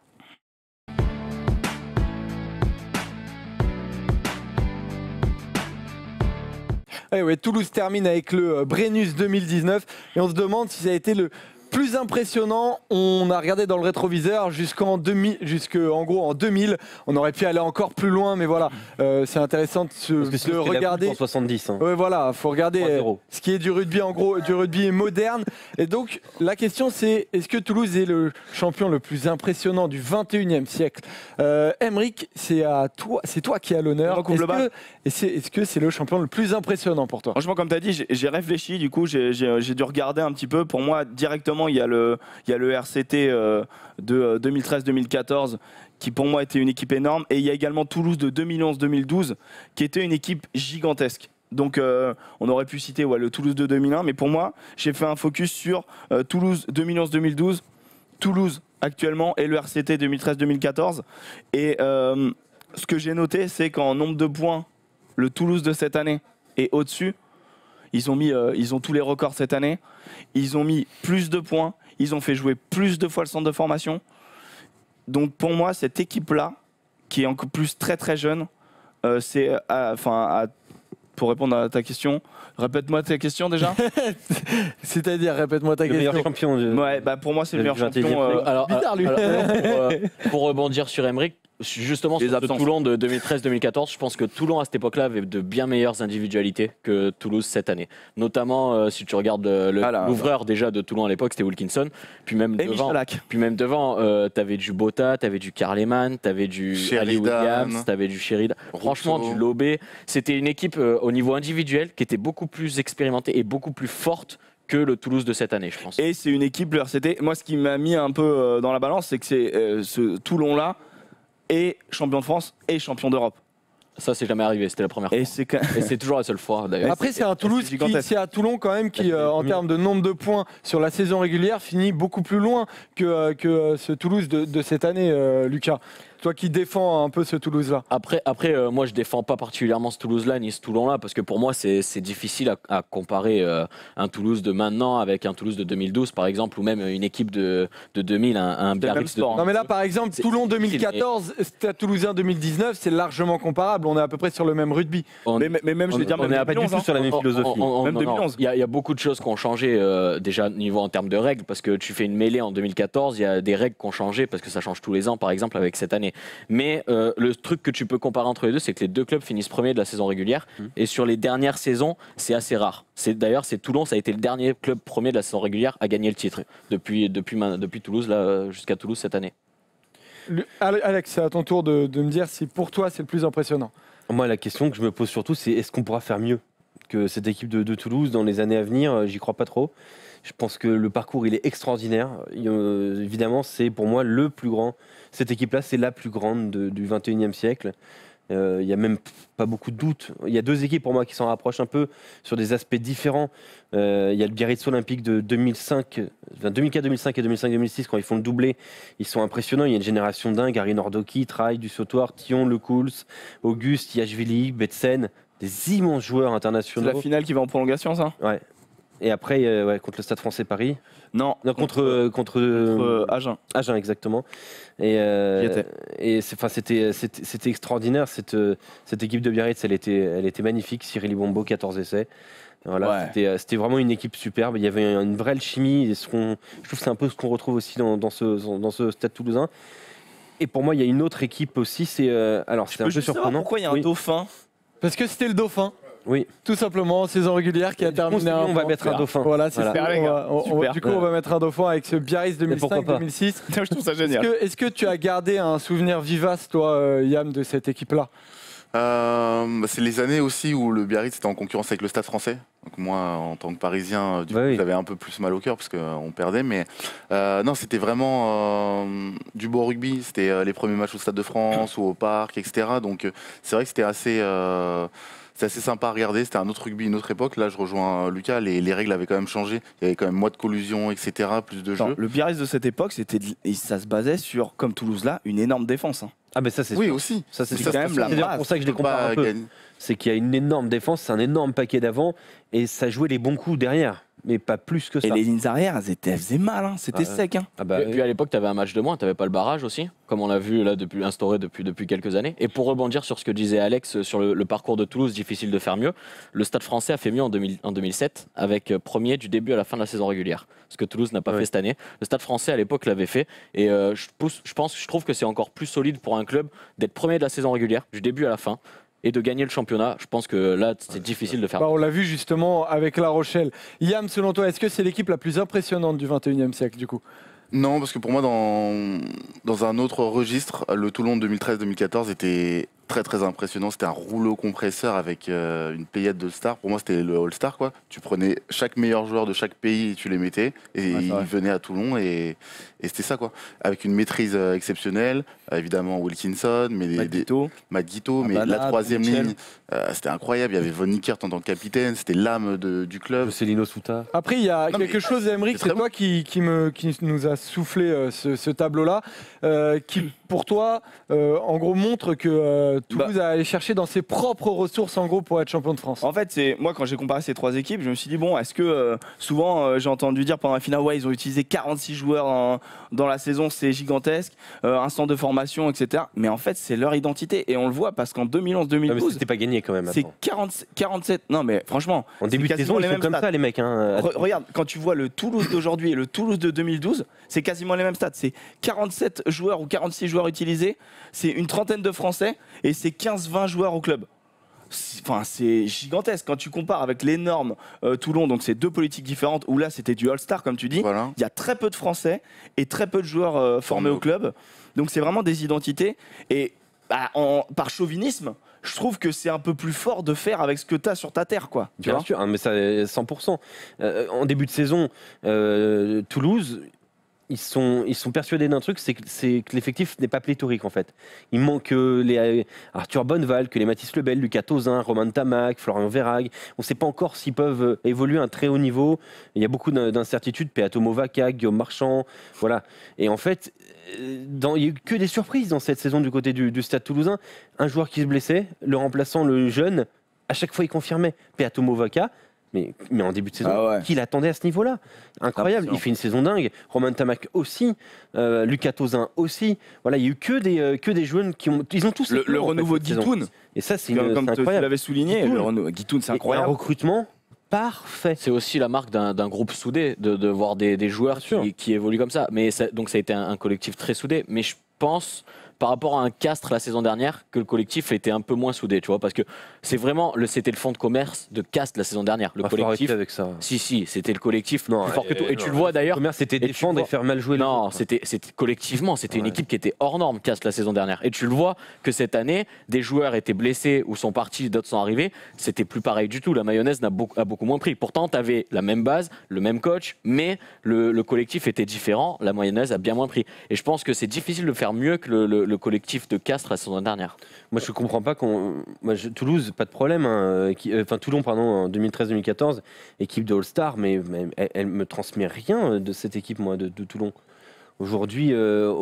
Eh ouais, Toulouse termine avec le Brennus 2019 et on se demande si ça a été le plus impressionnant. On a regardé dans le rétroviseur jusqu'en gros en 2000. On aurait pu aller encore plus loin, mais voilà, c'est intéressant de regarder. En 70. Ouais, voilà, faut regarder ce qui est du rugby en gros, du rugby moderne. Et donc la question c'est est-ce que Toulouse est le champion le plus impressionnant du 21e siècle? Emeric, c'est toi qui as l'honneur. Est-ce que c'est le champion le plus impressionnant pour toi? Franchement, comme tu as dit, j'ai réfléchi. Du coup, j'ai dû regarder un petit peu. Pour moi, directement, il y a le RCT de 2013-2014 qui pour moi était une équipe énorme, et il y a également Toulouse de 2011-2012 qui était une équipe gigantesque. Donc on aurait pu citer le Toulouse de 2001, mais pour moi j'ai fait un focus sur Toulouse 2011-2012, Toulouse actuellement et le RCT 2013-2014. Et ce que j'ai noté, c'est qu'en nombre de points, le Toulouse de cette année est au-dessus. Ils ont tous les records cette année. Ils ont mis plus de points. Ils ont fait jouer plus de fois le centre de formation. Donc pour moi, cette équipe-là, qui est encore plus très très jeune, pour répondre à ta question, répète-moi ta question déjà. C'est-à-dire, répète-moi ta question. Le meilleur champion. Ouais, pour moi, c'est le meilleur champion. Pour rebondir sur Emeric, Justement, Les sur absences. Toulon de 2013-2014, je pense que Toulon à cette époque-là avait de bien meilleures individualités que Toulouse cette année. Notamment, si tu regardes l'ouvreur déjà de Toulon à l'époque, c'était Wilkinson. Puis même Et devant, Michalak. t'avais du Bota, t'avais du Karleman, t'avais du Ali Sheridan. Williams, t'avais du Sheridan. Franchement, Rousseau. du Lobé. C'était une équipe au niveau individuel qui était beaucoup plus expérimentée et beaucoup plus forte que le Toulouse de cette année, je pense. Et c'est une équipe, le RCT. Moi, ce qui m'a mis un peu dans la balance, c'est que ce Toulon-là est champion de France et champion d'Europe. Ça, c'est jamais arrivé, c'était la première fois. Et c'est quand- Et c'est toujours la seule fois, d'ailleurs. Après, c'est un Toulouse c'est gigantesque. c'est à Toulon quand même qui, en termes de nombre de points sur la saison régulière, finit beaucoup plus loin que ce Toulouse de cette année, Lucas. Toi qui défends un peu ce Toulouse-là. Après, moi, je défends pas particulièrement ce Toulouse-là ni ce Toulon-là parce que pour moi, c'est difficile à comparer un Toulouse de maintenant avec un Toulouse de 2012, par exemple, ou même une équipe de 2000, un le Biarritz même de sport, hein. Non mais là par exemple C'est Toulon difficile, 2014, Stade Toulousain 2019, c'est largement comparable, on est à peu près sur le même rugby. On- mais même, je vais dire, on même est à Pas du 2011, tout hein. sur la même philosophie. Même non, non. 2011. Il y a beaucoup de choses qui ont changé déjà niveau en termes de règles parce que tu fais une mêlée en 2014, il y a des règles qui ont changé parce que ça change tous les ans, par exemple avec cette année. Mais le truc que tu peux comparer entre les deux, c'est que les deux clubs finissent premiers de la saison régulière et sur les dernières saisons, c'est assez rare. D'ailleurs, c'est Toulon, ça a été le dernier club premier de la saison régulière à gagner le titre depuis Toulouse là jusqu'à Toulouse cette année. Alex, c'est à ton tour de me dire si pour toi c'est le plus impressionnant. Moi, la question que je me pose surtout, c'est est-ce qu'on pourra faire mieux que cette équipe de Toulouse dans les années à venir? J'y crois pas trop. Je pense que le parcours, il est extraordinaire. Évidemment, c'est pour moi le plus grand. Cette équipe-là, c'est la plus grande du 21e siècle. Il n'y a même pas beaucoup de doutes. Il y a deux équipes pour moi qui s'en rapprochent un peu sur des aspects différents. Il y a le Biarritz Olympique de 2004, 2005 et 2005-2006 quand ils font le doublé. Ils sont impressionnants. Il y a une génération dingue. Harry Nordoki, Traille, Dussautoir, Thion, Lecouls, Auguste, Yachvili, Betsen. Des immenses joueurs C'est internationaux. la finale qui va en prolongation, ça? Ouais. Et après, contre le Stade Français Paris. Non. Non, contre Agen. Agen, exactement. Et, J'y étais. c'était extraordinaire. Cette équipe de Biarritz, elle était magnifique. Cyril Bombo, 14 essais. Voilà, Ouais. c'était vraiment une équipe superbe. Il y avait une vraie alchimie. Je trouve que c'est un peu ce qu'on retrouve aussi dans ce Stade Toulousain. Et pour moi, il y a une autre équipe aussi. Alors, Je c'est peux un peu juste savoir surprenant. pourquoi il y a un Oui. dauphin. Parce que c'était le Dauphin, Oui. tout simplement, saison régulière qui a terminé On va point. mettre un dauphin. Voilà, c'est Super, ça. les gars. Du coup, on va mettre un Dauphin avec ce Biarritz pourquoi pas. 2005-2006. Je trouve ça génial. Est-ce que tu as gardé un souvenir vivace, toi, Yam, de cette équipe-là? C'est les années aussi où le Biarritz était en concurrence avec le Stade Français. Donc moi, en tant que Parisien, du coup, oui. j'avais un peu plus mal au cœur parce qu'on perdait. Mais non, c'était vraiment du beau rugby. C'était les premiers matchs au Stade de France ou au Parc, etc. Donc c'est vrai que c'était assez sympa à regarder. C'était un autre rugby, une autre époque. Là, je rejoins Lucas. Les règles avaient quand même changé. Il y avait quand même moins de collusion, etc. Plus de Attends, jeux. le Biarritz de cette époque, ça se basait sur, comme Toulouse là, une énorme défense. Hein. Ah, ben ça, c'est Oui, sûr. aussi. Ça, c'est C'est sûr. quand même la C'est d'ailleurs base. pour ça que je les compare Pas un peu. gagner. C'est qu'il y a une énorme défense, c'est un énorme paquet d'avant, et ça jouait les bons coups derrière, mais pas plus que ça. Et les lignes arrière, elles faisaient mal. Hein. C'était sec. Hein. Ah bah, Et puis à l'époque, tu avais un match de moins, tu n'avais pas le barrage aussi, comme on l'a vu là instauré depuis quelques années. Et pour rebondir sur ce que disait Alex sur le parcours de Toulouse, difficile de faire mieux, le Stade Français a fait mieux en 2007 avec premier du début à la fin de la saison régulière, ce que Toulouse n'a pas fait cette année. Le Stade Français à l'époque l'avait fait et je trouve que c'est encore plus solide pour un club d'être premier de la saison régulière du début à la fin et de gagner le championnat. Je pense que là, c'est difficile de faire. On l'a vu justement avec La Rochelle. Yam, selon toi, est-ce que c'est l'équipe la plus impressionnante du 21e siècle, du coup? Non, parce que pour moi, dans un autre registre, le Toulon 2013-2014 était très très impressionnant. C'était un rouleau compresseur avec une pléiade de stars. Pour moi, c'était le All-Star, quoi. Tu prenais chaque meilleur joueur de chaque pays et tu les mettais. Et Ouais, ils vrai. venaient à Toulon et c'était ça, quoi. Avec une maîtrise exceptionnelle. Évidemment, Wilkinson, mais Matt Guito, mais Abana, la troisième Michel. ligne, c'était incroyable. Il y avait Von Nickert en tant que capitaine. C'était l'âme du club. Célino Souta. Après, il y a Non, mais quelque chose, Aymeric, c'est c'est très toi qui nous a soufflé ce tableau-là, qui, pour toi, en gros, montre que Toulouse à aller chercher dans ses propres ressources en gros pour être champion de France? En fait, moi quand j'ai comparé ces 3 équipes, je me suis dit bon, est-ce que souvent j'ai entendu dire pendant la finale, ouais, ils ont utilisé 46 joueurs dans la saison, c'est gigantesque, un centre de formation, etc. Mais en fait, c'est leur identité et on le voit parce qu'en 2011-2012, c'était pas gagné quand même. c'est 47. Non, mais franchement, en début de saison, ils sont comme ça, les mecs. Regarde, quand tu vois le Toulouse d'aujourd'hui et le Toulouse de 2012, c'est quasiment les mêmes stats. C'est 47 joueurs ou 46 joueurs utilisés, c'est une trentaine de Français et c'est 15-20 joueurs au club. Enfin, c'est gigantesque quand tu compares avec l'énorme Toulon, donc c'est 2 politiques différentes où là c'était du All-Star comme tu dis. Voilà. Il y a très peu de Français et très peu de joueurs formés au club, donc c'est vraiment des identités et par chauvinisme, je trouve que c'est un peu plus fort de faire avec ce que tu as sur ta terre, quoi. Bien sûr, mais ça 100%. En début de saison, Toulouse, ils sont persuadés d'un truc, c'est que l'effectif n'est pas pléthorique en fait. Il manque les Arthur Bonneval, que les Mathis Lebel, Lucas Tauzin, Romain Tamac, Florian Verhaeghe. On ne sait pas encore s'ils peuvent évoluer à un très haut niveau. Il y a beaucoup d'incertitudes. Peato Movaca, Guillaume Marchand, voilà. Et en fait, il n'y a eu que des surprises dans cette saison du côté du Stade Toulousain. Un joueur qui se blessait, le remplaçant, le jeune, à chaque fois il confirmait. Peato Movaca. Mais en début de saison, qui l'attendait à ce niveau-là? Incroyable, il fait une saison dingue. Romain Tamac aussi, Lucas Tauzin aussi. Voilà, il y a eu que des jeunes qui ont. Ils ont tous le renouveau de Guitoun. Et ça, c'est comme tu incroyable. l'avais souligné, Guitoun, c'est incroyable. Un recrutement parfait. C'est aussi la marque d'un groupe soudé, de voir des joueurs qui évoluent comme ça. Mais donc ça a été un collectif très soudé. Mais je pense, par rapport à un Castres la saison dernière, que le collectif était un peu moins soudé, tu vois, parce que c'était le fonds de commerce de Castres la saison dernière. Le collectif avec ça. Si, c'était le collectif plus fort que tout. Et non, tu le vois d'ailleurs. Le commerce, c'était défendre et faire mal jouer. Non, c'était collectivement, c'était une équipe qui était hors norme, Castres la saison dernière. Et tu le vois que cette année, des joueurs étaient blessés ou sont partis, d'autres sont arrivés. C'était plus pareil du tout. La mayonnaise a beaucoup moins pris. Pourtant, tu avais la même base, le même coach, mais le collectif était différent. La mayonnaise a bien moins pris. Et je pense que c'est difficile de faire mieux que le collectif de Castres la saison dernière. Moi, je comprends pas Toulouse, pas de problème. Toulon, pardon, en 2013-2014, équipe de All-Star, mais elle me transmet rien de cette équipe, moi, de Toulon. Aujourd'hui,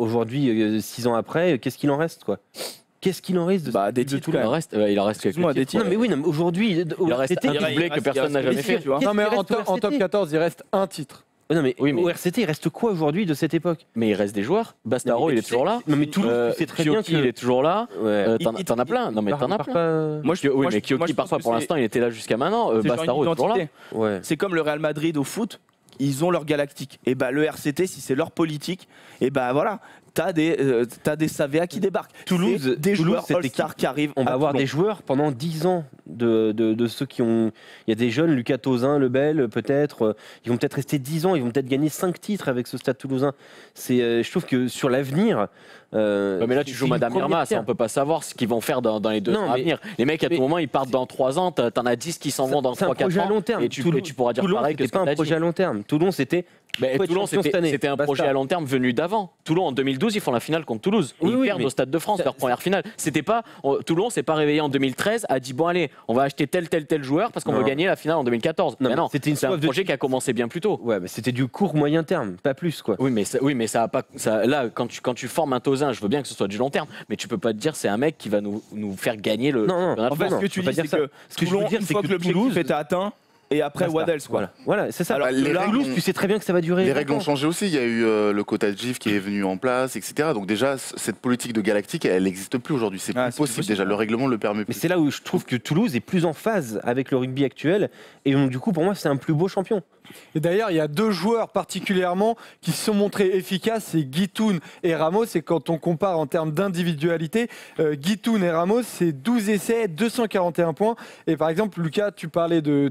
6 ans après, qu'est-ce qu'il en reste, quoi? Qu'est-ce qu'il en reste des titres, il en reste quelques des titres. Non, mais oui, aujourd'hui, il reste un doublé que personne n'a jamais fait. Non, mais en top 14, il reste un titre. Non, mais au RCT, il reste quoi aujourd'hui de cette époque? Mais il reste des joueurs. Bastaro, il est toujours là. Non, mais Toulouse, c'est très bien Kioki, il est toujours là. T'en as plein. Non, mais t'en as plein. Mais Kioki, parfois, pour l'instant, il était là jusqu'à maintenant. Bastaro est toujours là. C'est comme le Real Madrid au foot. Ils ont leur galactique. Et le RCT, si c'est leur politique, et voilà, t'as des Savea qui débarquent. Toulouse, des joueurs All-Star qui arrivent. On va avoir des joueurs pendant 10 ans de ceux qui ont. Il y a des jeunes, Lucas Tauzin, Lebel, peut-être. Ils vont peut-être rester 10 ans. Ils vont peut-être gagner 5 titres avec ce Stade Toulousain. Je trouve que sur l'avenir. Mais là, tu joues Madame Irma, ça, on peut pas savoir ce qu'ils vont faire dans les 2 ans à venir. Les mecs, à tout moment, ils partent dans 3 ans. T'en as 10 qui s'en vont dans 3-4 ans. C'est un projet à long terme. Et tu pourras dire pareil que c'était pas un projet à long terme. Toulon, c'était. Toulon, c'était un projet à long terme venu d'avant. Toulon, en 2012, ils font la finale contre Toulouse. Ils perdent au Stade de France, leur première finale. Toulon s'est pas réveillé en 2013, a dit bon allez, on va acheter tel joueur parce qu'on veut gagner la finale en 2014. Non, c'était un projet qui a commencé bien plus tôt. Ouais, mais c'était du court moyen terme, pas plus, quoi. Oui, mais ça a pas. Là, quand tu formes un Tauzin, je veux bien que ce soit du long terme, mais tu peux pas te dire c'est un mec qui va nous faire gagner le. Non. En fait, ce que tu dis, c'est que Toulon, une fois que l'objectif était atteint. Et après, what else, quoi. Voilà, c'est ça. Alors, Toulouse, tu sais très bien que ça va durer. Les règles ont changé aussi. Il y a eu le quota de GIF qui est venu en place, etc. Donc déjà, cette politique de galactique, elle n'existe plus aujourd'hui. C'est plus possible. Déjà, le règlement le permet plus. Mais c'est là où je trouve que Toulouse est plus en phase avec le rugby actuel. Et donc, du coup, pour moi, c'est un plus beau champion. Et d'ailleurs, il y a 2 joueurs particulièrement qui se sont montrés efficaces, c'est Guitoun et Ramos. Et quand on compare en termes d'individualité, Guitoun et Ramos, c'est 12 essais, 241 points. Et par exemple, Lucas, tu parlais de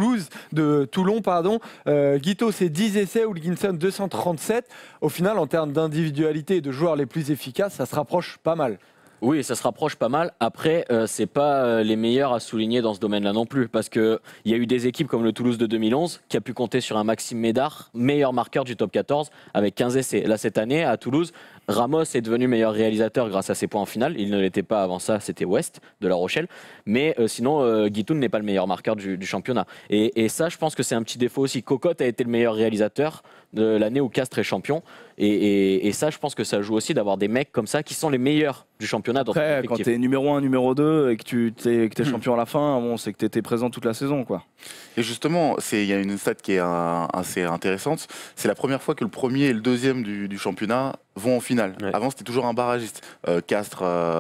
Toulon, pardon. Guito, c'est 10 essais, Wilkinson 237. Au final, en termes d'individualité et de joueurs les plus efficaces, ça se rapproche pas mal. Oui, ça se rapproche pas mal. Après, c'est pas les meilleurs à souligner dans ce domaine-là non plus, parce que il y a eu des équipes comme le Toulouse de 2011 qui a pu compter sur un Maxime Médard, meilleur marqueur du top 14 avec 15 essais. Là, cette année, à Toulouse, Ramos est devenu meilleur réalisateur grâce à ses points en finale. Il ne l'était pas avant ça, c'était West de La Rochelle. Mais sinon, Guitoun n'est pas le meilleur marqueur du championnat. Et ça, je pense que c'est un petit défaut aussi. Cocotte a été le meilleur réalisateur de l'année où Castres est champion. Et ça, je pense que ça joue aussi d'avoir des mecs comme ça qui sont les meilleurs du championnat. championnat. Dans ton Après, quand effectif. tu es numéro 1, numéro 2 et que tu es champion à la fin, bon, c'est que tu étais présent toute la saison. Quoi. Et justement, il y a une stat qui est assez intéressante. C'est la première fois que le premier et le deuxième du championnat vont en finale. Ouais. Avant, c'était toujours un barragiste. Castres,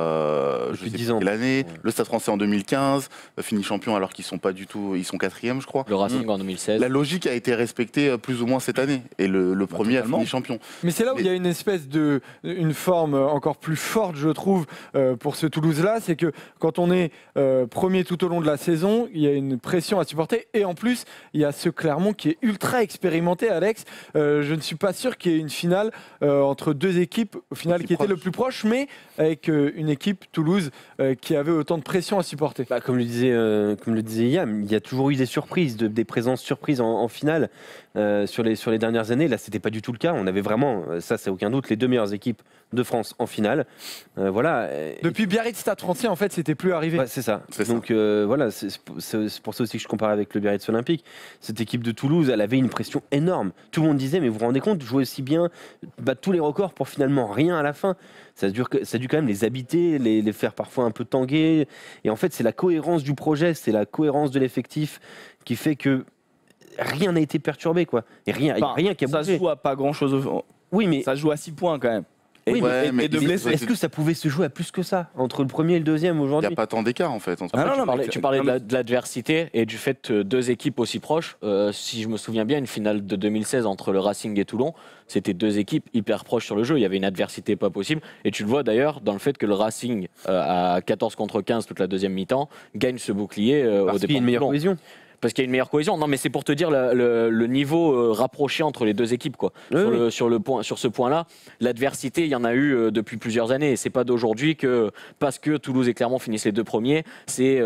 je Depuis sais 10 plus ans. quelle année. Ouais. Le Stade Français en 2015, finit champion alors qu'ils sont pas du tout, ils sont quatrième, je crois. Le Racing en 2016. La logique a été respectée plus ou moins cette année. Et le premier a totalement. fini champion. Mais c'est là où il y a une espèce une forme encore plus forte, je trouve, pour ce Toulouse-là, c'est que quand on est premier tout au long de la saison, il y a une pression à supporter, et en plus, il y a ce Clermont qui est ultra expérimenté, Alex. Je ne suis pas sûr qu'il y ait une finale entre deux équipes, au final, Aussi qui étaient le plus proche, mais avec une équipe, Toulouse, qui avait autant de pression à supporter. Bah, comme le disait Yam, il y a toujours eu des surprises, des présences surprises en finale sur les dernières années. Là, c'était pas du tout le cas. On avait vraiment, ça c'est aucun doute, les deux meilleures équipes de France en finale. Voilà. Depuis Biarritz Stade Français, en fait, c'était plus arrivé. Ouais, c'est ça. C'est Donc voilà, c'est pour ça aussi que je compare avec le Biarritz Olympique. Cette équipe de Toulouse, elle avait une pression énorme. Tout le monde disait, mais vous vous rendez compte, jouer aussi bien, battre tous les records pour finalement rien à la fin. Ça a dû quand même les habiter, les faire parfois un peu tanguer. Et en fait, c'est la cohérence du projet, c'est la cohérence de l'effectif qui fait que rien n'a été perturbé, quoi. Et rien, Enfin, rien qui a ça bougé. se joue à pas grand-chose. Oui, mais Ça se joue à 6 points quand même. Oui, mais et de ils- blessés. est-ce que ça pouvait se jouer à plus que ça entre le premier et le deuxième Il n'y aujourd'hui? a pas tant d'écart en fait. Entre Ah, non, non, Tu parlais de l'adversité et du fait deux équipes aussi proches. Si je me souviens bien, une finale de 2016 entre le Racing et Toulon, c'était deux équipes hyper proches sur le jeu. Il y avait une adversité pas possible. Et tu le vois d'ailleurs dans le fait que le Racing, à 14 contre 15 toute la deuxième mi-temps, gagne ce bouclier au Parce qu'il y départ a une de meilleure Toulon. cohésion. Parce qu'il y a une meilleure cohésion. Non, mais c'est pour te dire le niveau rapproché entre les deux équipes, quoi. Oui, oui. Sur ce point-là, l'adversité, il y en a eu depuis plusieurs années. Et c'est pas d'aujourd'hui que parce que Toulouse et Clermont finissent les deux premiers, c'est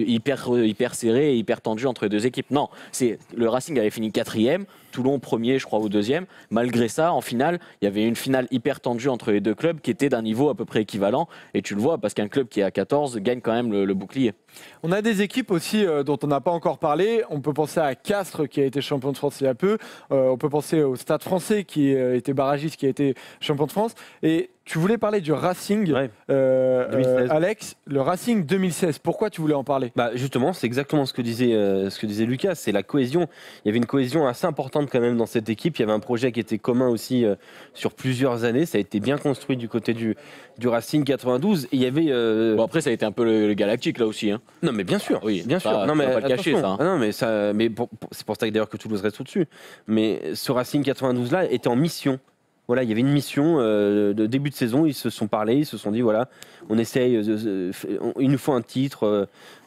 hyper serré et hyper tendu entre les deux équipes. Non, c'est le Racing avait fini quatrième, Toulon premier, je crois, ou deuxième. Malgré ça, en finale, il y avait une finale hyper tendue entre les deux clubs qui était d'un niveau à peu près équivalent. Et tu le vois parce qu'un club qui est à 14 gagne quand même le bouclier. On a des équipes aussi dont on n'a pas encore parlé. On peut penser à Castres qui a été champion de France il y a peu. On peut penser au Stade Français qui était barragiste, qui a été champion de France. Et tu voulais parler du Racing, Ouais. 2016. Alex, le Racing 2016. Pourquoi tu voulais en parler? Bah justement, c'est exactement ce que disait Lucas, c'est la cohésion. Il y avait une cohésion assez importante quand même dans cette équipe. Il y avait un projet qui était commun aussi sur plusieurs années. Ça a été bien construit du côté du Racing 92. Et il y avait Bon, après, ça a été un peu le galactique là aussi. Hein. non mais bien sûr, Oui, bien ça, sûr. Non on mais va pas le cacher, attention. ça, hein. Ah, non mais ça, mais c'est pour ça que d'ailleurs que Toulouse reste au-dessus. Mais ce Racing 92 là était en mission. Voilà, il y avait une mission de début de saison. Ils se sont parlé, ils se sont dit voilà, on essaye, il nous faut un titre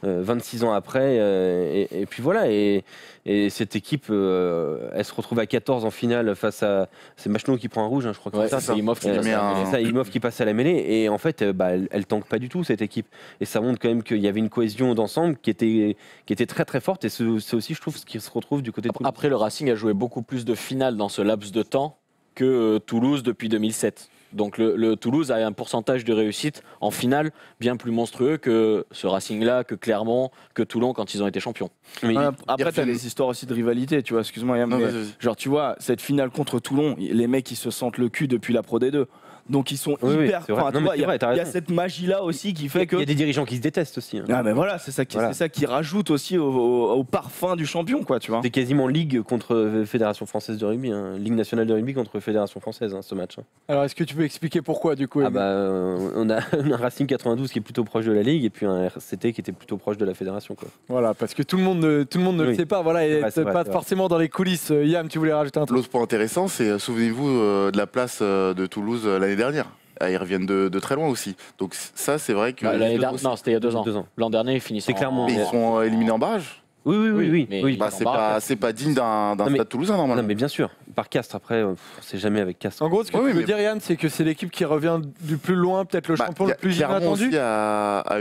26 ans après. Et puis voilà. Et cette équipe, elle se retrouve à 14 en finale face à. C'est Machno qui prend un rouge, hein, je crois que Ouais, c'est ça. c'est Imhoff qui Il passe met à la un- mêlée. C'est ça, Imhoff qui passe à la mêlée. Et en fait, elle tanque pas du tout cette équipe. Et ça montre quand même qu'il y avait une cohésion d'ensemble qui était très très forte. Et c'est aussi, je trouve, ce qui se retrouve du côté de Toulouse. Après, le Racing a joué beaucoup plus de finales dans ce laps de temps que Toulouse depuis 2007. Donc le Toulouse a un pourcentage de réussite en finale bien plus monstrueux que ce Racing-là, que Clermont, que Toulon quand ils ont été champions. Mais Après, t'as fait- des histoires aussi de rivalité, tu vois. Excuse-moi, Yann, Non, mais vas-y, vas-y. genre, tu vois, cette finale contre Toulon, les mecs, ils se sentent le cul depuis la Pro D2. Donc, ils sont Oui, oui, hyper. c'est vrai. enfin, tu Non, mais vois, c'est il y a- vrai, t'as il y a raison. cette magie-là aussi qui fait que. il y a des dirigeants qui se détestent aussi. hein. Ah, mais voilà, c'est ça, Voilà. c'est ça qui rajoute aussi au parfum du champion, quoi, tu vois. C'était quasiment Ligue contre Fédération Française de Rugby. hein. Ligue nationale de rugby contre Fédération Française, hein, ce match. hein. Alors, est-ce que tu peux expliquer pourquoi du coup? Ah Émile bah, on a un Racing 92 qui est plutôt proche de la Ligue et puis un RCT qui était plutôt proche de la Fédération. Quoi. Voilà, parce que tout le monde ne le Oui. sait pas. Voilà, et vrai, c'est vrai, pas c'est vrai. forcément dans les coulisses. Yam, tu voulais rajouter un truc? L'autre point intéressant, c'est souvenez-vous de la place de Toulouse l'année dernière. Ah, ils reviennent de très loin aussi. Donc ça, c'est vrai que L'année dernière, non, c'était il y a 2 ans. 2 ans. L'an dernier, ils finissaient C'est clairement- mais ils sont éliminés en barrage. Oui. mais- oui. Bah, c'est pas digne d'un Non, mais- stade toulousain Non, normalement. mais bien sûr. Par Castres, après, on sait jamais avec Castres. En gros, ce que Oui, tu veux mais- dire, Yann, c'est que c'est l'équipe qui revient du plus loin, peut-être le Bah, champion le plus Clermont inattendu. aussi a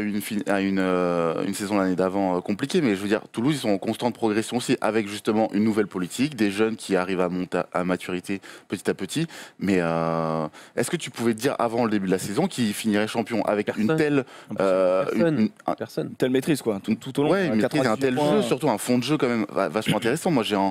une saison l'année d'avant compliquée, mais je veux dire, Toulouse, ils sont en constante progression aussi, avec justement une nouvelle politique, des jeunes qui arrivent à monter à maturité petit à petit. Mais est-ce que tu pouvais te dire avant le début de la saison qu'ils finiraient champion avec Personne. une telle. Personne. Personne. Telle maîtrise, quoi, tout au long. Ouais, une maîtrise, un 98 tel points. jeu, surtout un fond de jeu quand même vachement intéressant. Moi,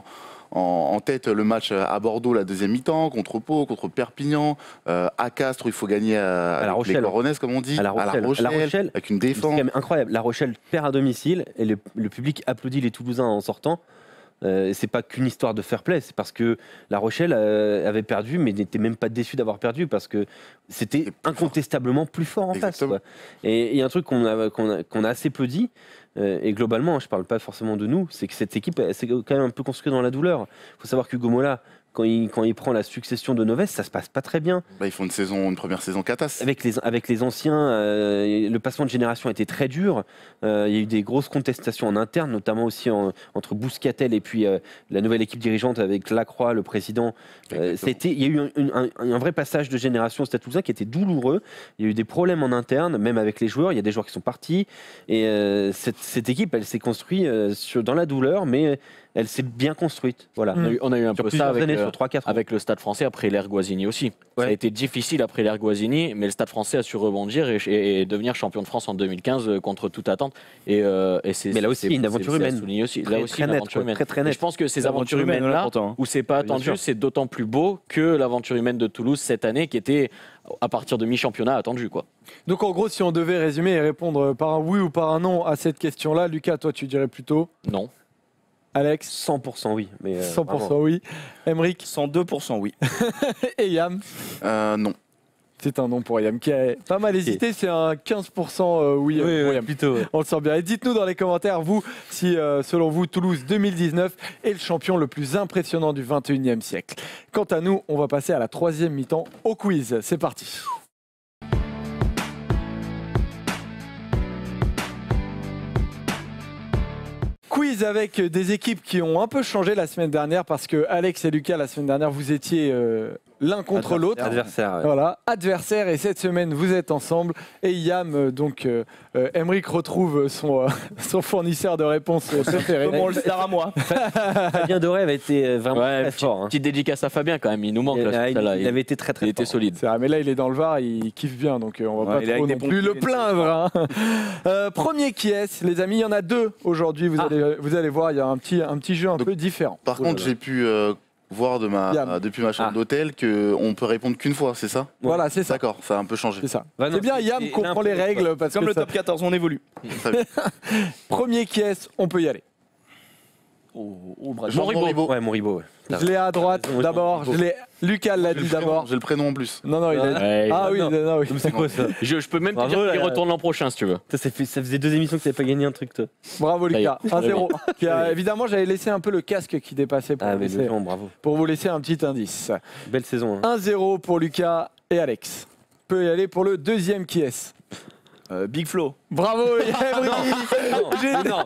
en tête le match à Bordeaux, la deuxième mi-temps, contre Pau, contre Perpignan, à Castres, où il faut gagner avec La Rochelle. les Coronaises, comme on dit, À La Rochelle, avec une c'est défense. quand même incroyable. La Rochelle perd à domicile et le public applaudit les Toulousains en sortant. C'est pas qu'une histoire de fair play, c'est parce que La Rochelle avait perdu, mais n'était même pas déçu d'avoir perdu parce que c'était incontestablement plus fort en face. Exactement. Quoi. Et il y a un truc qu'on a assez peu dit, et globalement, je parle pas forcément de nous, c'est que cette équipe, c'est quand même un peu construite dans la douleur. Il faut savoir qu'Hugo Mola, quand il prend la succession de Novès, ça se passe pas très bien. Ils font une première saison catasse. Avec les anciens, le passement de génération a été très dur. Il y a eu des grosses contestations en interne, notamment aussi entre Bouscatel et puis la nouvelle équipe dirigeante avec Lacroix, le président. Il y a eu un vrai passage de génération au Stade Toulousain qui était douloureux. Il y a eu des problèmes en interne, même avec les joueurs. Il y a des joueurs qui sont partis. Et cette équipe, elle s'est construite dans la douleur, mais elle s'est bien construite. Voilà. On a eu un Sur peu plusieurs ça avec, années, sur 3-4 ans. avec le Stade français après l'ère Guazzini aussi. Ça a Ouais. été difficile après l'ère Guazzini, mais le Stade français a su rebondir et devenir champion de France en 2015 contre toute attente. Mais là aussi, une aventure humaine. Aussi. Très, Là aussi, très une net, aventure quoi. humaine. Très, très Et net. je pense que ces L'aventure aventures humaine, humaines-là, pourtant. où c'est pas Bien attendu, sûr. c'est d'autant plus beau que l'aventure humaine de Toulouse cette année, qui était à partir de mi-championnat attendu, quoi. Donc en gros, si on devait résumer et répondre par un oui ou par un non à cette question-là, Lucas, toi tu dirais plutôt Non. Alex 100% oui. Mais, 100% vraiment. oui. Emric 102% oui. et Yam. Non. C'est un non pour Yam qui a pas mal hésité, c'est un 15% oui, pour Yam. plutôt. Ouais. On le sent bien. Et dites-nous dans les commentaires, vous, si selon vous, Toulouse 2019 est le champion le plus impressionnant du 21e siècle. Quant à nous, on va passer à la troisième mi-temps au quiz. C'est parti. Quiz avec des équipes qui ont un peu changé la semaine dernière parce que Alex et Lucas, la semaine dernière, vous étiez l'un contre l'autre. Adversaire. Ouais. Voilà, adversaire, et cette semaine vous êtes ensemble. Et Yam, Emric retrouve son fournisseur de réponses préféré. Comment le star à moi. Fabien Doré avait été vraiment Ouais, très fort. Hein. petite dédicace à Fabien quand même, il nous manque là, il celle-là. avait été très très Il était fort. solide. C'est vrai, mais là il est dans le Var, il kiffe bien, donc on va Ouais, il est pas trop avec non des plus le pompiers, plaindre. Hein. Premier qui est, les amis, il y en a deux aujourd'hui. Vous allez voir, il y a un petit jeu un peu différent. Par contre, j'ai pu voir depuis ma chambre d'hôtel qu'on peut répondre qu'une fois, c'est ça? Voilà, c'est ça. D'accord, ça a un peu changé. C'est ça. Ouais, non, C'est bien, Yam comprend les règles parce Comme que le ça- top 14, on évolue. Très bien. Premier qui est, on peut y aller. Jean Moribo. Ouais, Moribo. Ouais. Je l'ai à droite Ouais, d'abord. Lucas l'a J'ai dit le prénom- d'abord. J'ai le prénom en plus. Non, non, il a dit. Ouais, Ah oui, non. non, oui. C'est quoi ça Je peux même te Bravo, dire qu'il là. retourne l'an prochain si tu veux. Ça faisait 2 émissions que tu n'avais pas gagné un truc, toi. Bravo Ça y est. Lucas. 1-0. Évidemment, j'avais laissé un peu le casque qui dépassait Ah, mais bravo. pour vous laisser un petit indice. Belle saison. Hein. 1-0 pour Lucas et Alex. Peut y aller pour le deuxième qui est. Big Flo. Bravo Emric. J'ai- Non.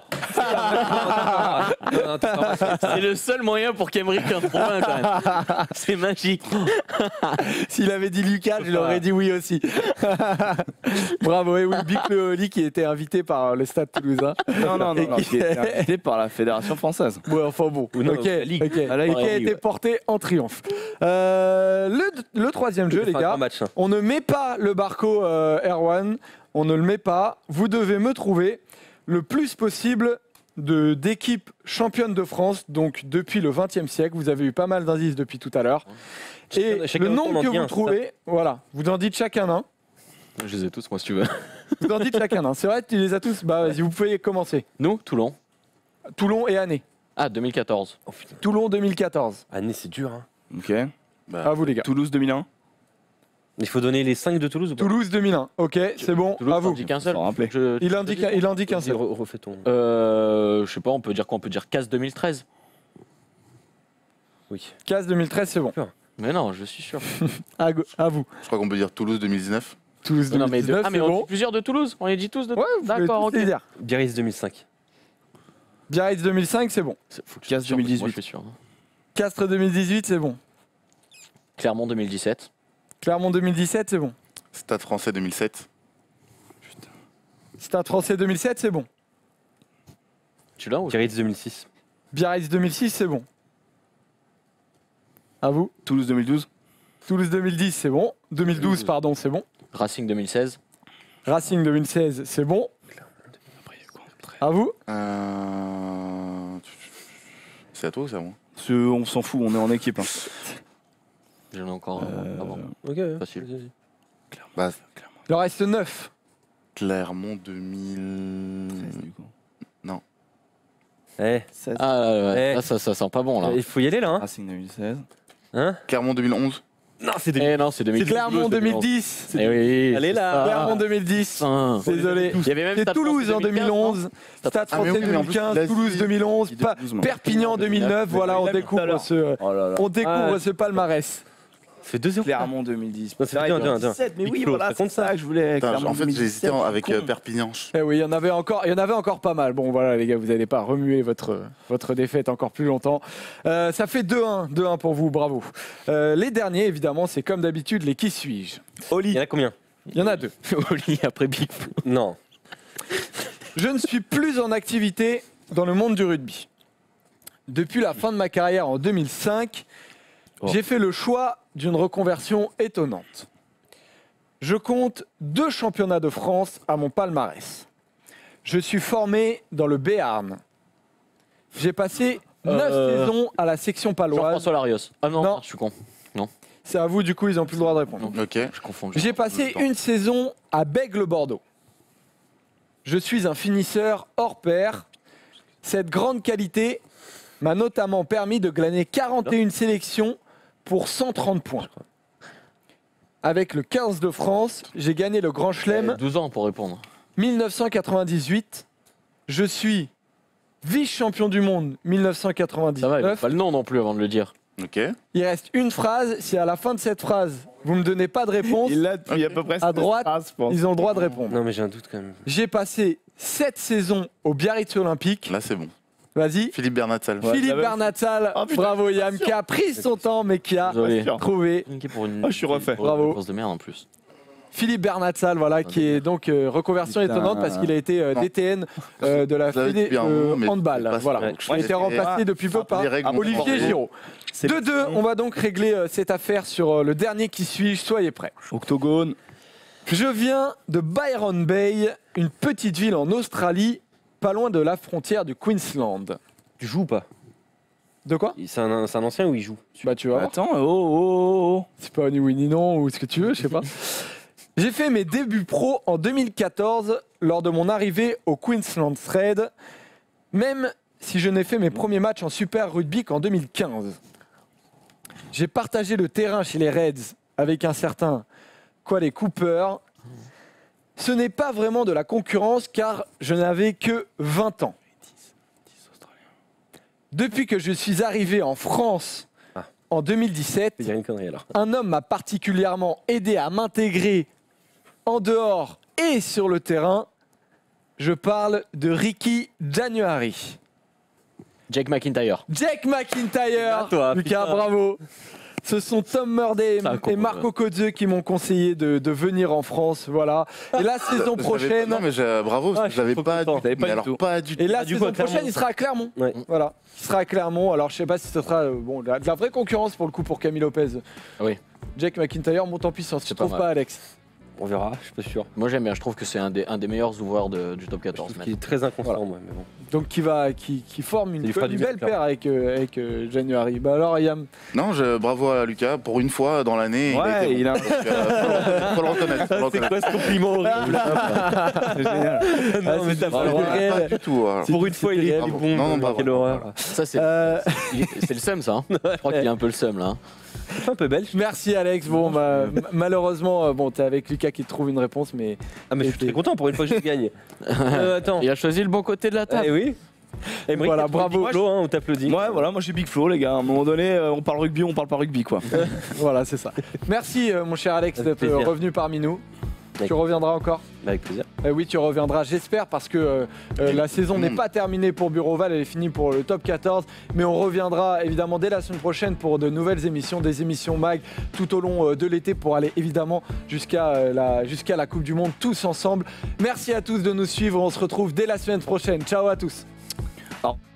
C'est le seul moyen pour qu'Emeric en trouve un quand même. C'est magique. S'il avait dit Lucas, je l'aurais dit oui aussi. Bravo, et oui, Big Flo Oli qui était invité par le Stade Toulousain. Non, Et qui- qui est invité par la Fédération française. Ouais, enfin bon. Ou non, Ok, la Ligue. ok. Ah, là, Et il qui a est- été porté en triomphe. Le troisième jeu, les gars. Match, hein. On ne met pas le Barco Erwan. On ne le met pas. Vous devez me trouver le plus possible d'équipes championnes de France, donc depuis le XXe siècle. Vous avez eu pas mal d'indices depuis tout à l'heure. Et Chacun le en nombre que dit un, vous trouvez, voilà, vous en dites chacun un. Je les ai tous moi si tu veux. Vous en dites chacun un. C'est vrai, tu les as tous. Bah, vas-y, vous pouvez commencer. Nous, Toulon. Toulon et année. Ah, 2014. Oh, putain. Toulon 2014. Année, c'est dur. Hein. Ok. Bah, À vous, les gars. Toulouse 2001. Il faut donner les 5 de Toulouse ou pas Toulouse 2001. Ok, c'est bon. Toulouse, À vous. t'en dis qu'un seul. Sans rappeler. Il indique un seul. Refais ton. Je sais pas, on peut dire quoi? On peut dire CAS 2013. Oui. Case 2013, c'est bon. Mais non, je suis sûr. À vous. Je crois qu'on peut dire Toulouse 2019. Toulouse Non, mais 2019, mais c'est on bon. dit plusieurs de Toulouse. On les dit tous de Ouais, vous pouvez D'accord, tous ok. les dire. Biarritz 2005. Biarritz 2005, c'est bon. Faut que je CAS sois sûr, parce que 2018. Moi, je suis sûr. hein. Castres 2018, c'est bon. Clermont 2017. Clermont 2017, c'est bon. Stade français 2007. Stade français 2007, c'est bon. Tu l'as ou Biarritz 2006. Biarritz 2006, c'est bon. À vous. Toulouse 2012. Toulouse 2010, c'est bon. 2012, pardon, c'est bon. Racing 2016. Racing 2016, c'est bon. À vous. C'est à toi ou c'est à moi? On s'en fout, on est en équipe. Hein. J'en ai encore avant. Ok, Facile. vas-y. Bah, Il en reste 9. Clermont 2000. 16, du coup. Eh, 16. Ah ouais, Eh. là, ça sent pas bon là. il faut y aller là. Hein, Racing 2016. hein Clermont 2011. Non, c'est Eh non, c'est 2010. Clermont 2010. Eh oui. Allez c'est là. ça. Clermont 2010. Putain. Désolé. Il y avait même C'est Stade Toulouse Français en 2015, 2011, Stade Ah, mais Français oui, mais en plus, 2015, il a Toulouse dit- 2011, 2012, moi. Perpignan 2009. Voilà, on il l'a mis tout à découvre l'heure. ce, Oh là là. on découvre Ouais. ce palmarès. C'est 2-0. Clermont 2010. Non, c'est Pareil, bien, bien, 2017, Mais Big oui, Flo, voilà, ça compte c'est ça que je voulais. Putain, Clermont en fait, j'ai 2017, hésité avec con. Perpignan. Eh oui, il y en avait encore pas mal. Bon, voilà, les gars, vous n'allez pas remuer votre défaite encore plus longtemps. Ça fait 2-1 pour vous, bravo. Les derniers, évidemment, c'est comme d'habitude les qui suis-je. Il y en a combien? Il y en a 2. Oli après Big Flo. Non. Je ne suis plus en activité dans le monde du rugby. Depuis la fin de ma carrière en 2005, j'ai fait le choix d'une reconversion étonnante. Je compte 2 championnats de France à mon palmarès. Je suis formé dans le Béarn. J'ai passé 9 saisons à la section paloise. Jean-François Larios. Ah non, Non. je suis con. C'est à vous, du coup, ils n'ont plus le droit de répondre. Ok. Je confonds. J'ai passé une saison à Bègle-Bordeaux. Je suis un finisseur hors pair. Cette grande qualité m'a notamment permis de glaner 41 sélections pour 130 points. Avec le 15 de France, j'ai gagné le Grand Chelem 12 ans pour répondre. 1998. Je suis vice-champion du monde Ça va, il n'a 1999. pas le nom non plus avant de le dire. Ok. Il reste une phrase. Si à la fin de cette phrase, vous ne me donnez pas de réponse, Il l'a depuis à peu près À 16 droite, phrases, je pense. ils ont le droit de répondre. Non, mais j'ai un doute quand même. J'ai passé 7 saisons au Biarritz Olympique. Là, c'est bon. Vas-y. Philippe Bernatsal. Ouais. Philippe ça va. Bernatsal, Oh, putain, bravo Yam, qui a pris son temps mais qui a Désolé. trouvé. Pour une... Ah, je suis refait. pour Bravo. une course de merde en plus. Philippe Bernatsal, voilà, qui est donc reconversion Putain. étonnante parce qu'il a été Non. DTN de la Je l'avais Fédé depuis un moment, mais handball. je sais pas Voilà. si- Il a été remplacé depuis peu par les règles ont Olivier changé. Giraud. C'est 2-2, on va donc régler cette affaire sur le dernier qui suit. Soyez prêts. Octogone. Je viens de Byron Bay, une petite ville en Australie, pas loin de la frontière du Queensland. Tu joues ou pas? De quoi? C'est un ancien ou il joue? Bah tu vas voir. Attends, oh. C'est pas ni oui ni non ou ce que tu veux, je sais pas. J'ai fait mes débuts pro en 2014 lors de mon arrivée au Queensland Thread, même si je n'ai fait mes premiers matchs en Super Rugby qu'en 2015. J'ai partagé le terrain chez les Reds avec un certain Quade Cooper. Ce n'est pas vraiment de la concurrence car je n'avais que 20 ans. Depuis que je suis arrivé en France en 2017, Il y a une connerie alors. un homme m'a particulièrement aidé à m'intégrer en dehors et sur le terrain. Je parle de Ricky January. Jake McIntyre. Jack McIntyre, À toi, Lucas, putain. bravo. Ce sont Tom Murday Ça, et Marco Cozze qui m'ont conseillé de venir en France. Voilà. Et la saison Je l'avais pas- prochaine, Non, mais bravo, Ah, parce je que suis je l'avais trop pas content. du T'avais tout. pas Mais du alors, tout. pas du tout. et la du coup, saison à Clermont. prochaine, il sera à Clermont. Ouais. Voilà. Il sera à Clermont. Alors, je sais pas si ce sera de la vraie concurrence pour le coup pour Camille Lopez. Oui. Jack McIntyre monte en puissance. Tu C'est pas trouves mal. pas, Alex? On verra, je suis pas sûr. Moi j'aime bien, je trouve que c'est un des meilleurs ouvreurs du top Je 14. trouve même. qu'il est très inconstant, Voilà. moi. Mais bon. Donc qui forme une, Il lui fera une du bien, belle clairement. paire avec January. Bah alors Yam, Non, bravo à Lucas. Pour une fois dans l'année, Ouais, il il a a- été bon. Donc, faut le reconnaître. faut le reconnaître. ce compliment horrible? C'est génial. Non, mais t'as pas le Bravo. droit. Pas du tout. alors. Pour une fois, il est Bravo. bon. Non, non, bravo. Quelle horreur. Ça c'est euh, c'est le seum ça. Hein. Je crois qu'il a un peu le seum là. hein. C'est un peu belge. merci Alex. Bon, bah, malheureusement, bon, t'es avec Lucas qui te trouve une réponse, mais Ah, mais je suis très content pour une fois que je gagne. Attends. Il a choisi le bon côté de la table. Eh oui. Aymeric, Voilà, t'as trouvé bravo. Big Flo, hein, on t'applaudit. Ouais, voilà, moi j'ai Big Flo, les gars. À un moment donné, on parle rugby, on parle pas rugby, quoi. voilà, c'est ça. Merci mon cher Alex Avec d'être plaisir. revenu parmi nous. Avec- Tu reviendras encore? Avec plaisir. Oui, tu reviendras, j'espère, parce que la saison n'est pas terminée pour Bureauval, elle est finie pour le top 14. Mais on reviendra évidemment dès la semaine prochaine pour de nouvelles émissions, des émissions mag tout au long de l'été pour aller évidemment jusqu'à la Coupe du Monde tous ensemble. Merci à tous de nous suivre, on se retrouve dès la semaine prochaine. Ciao à tous. Alors,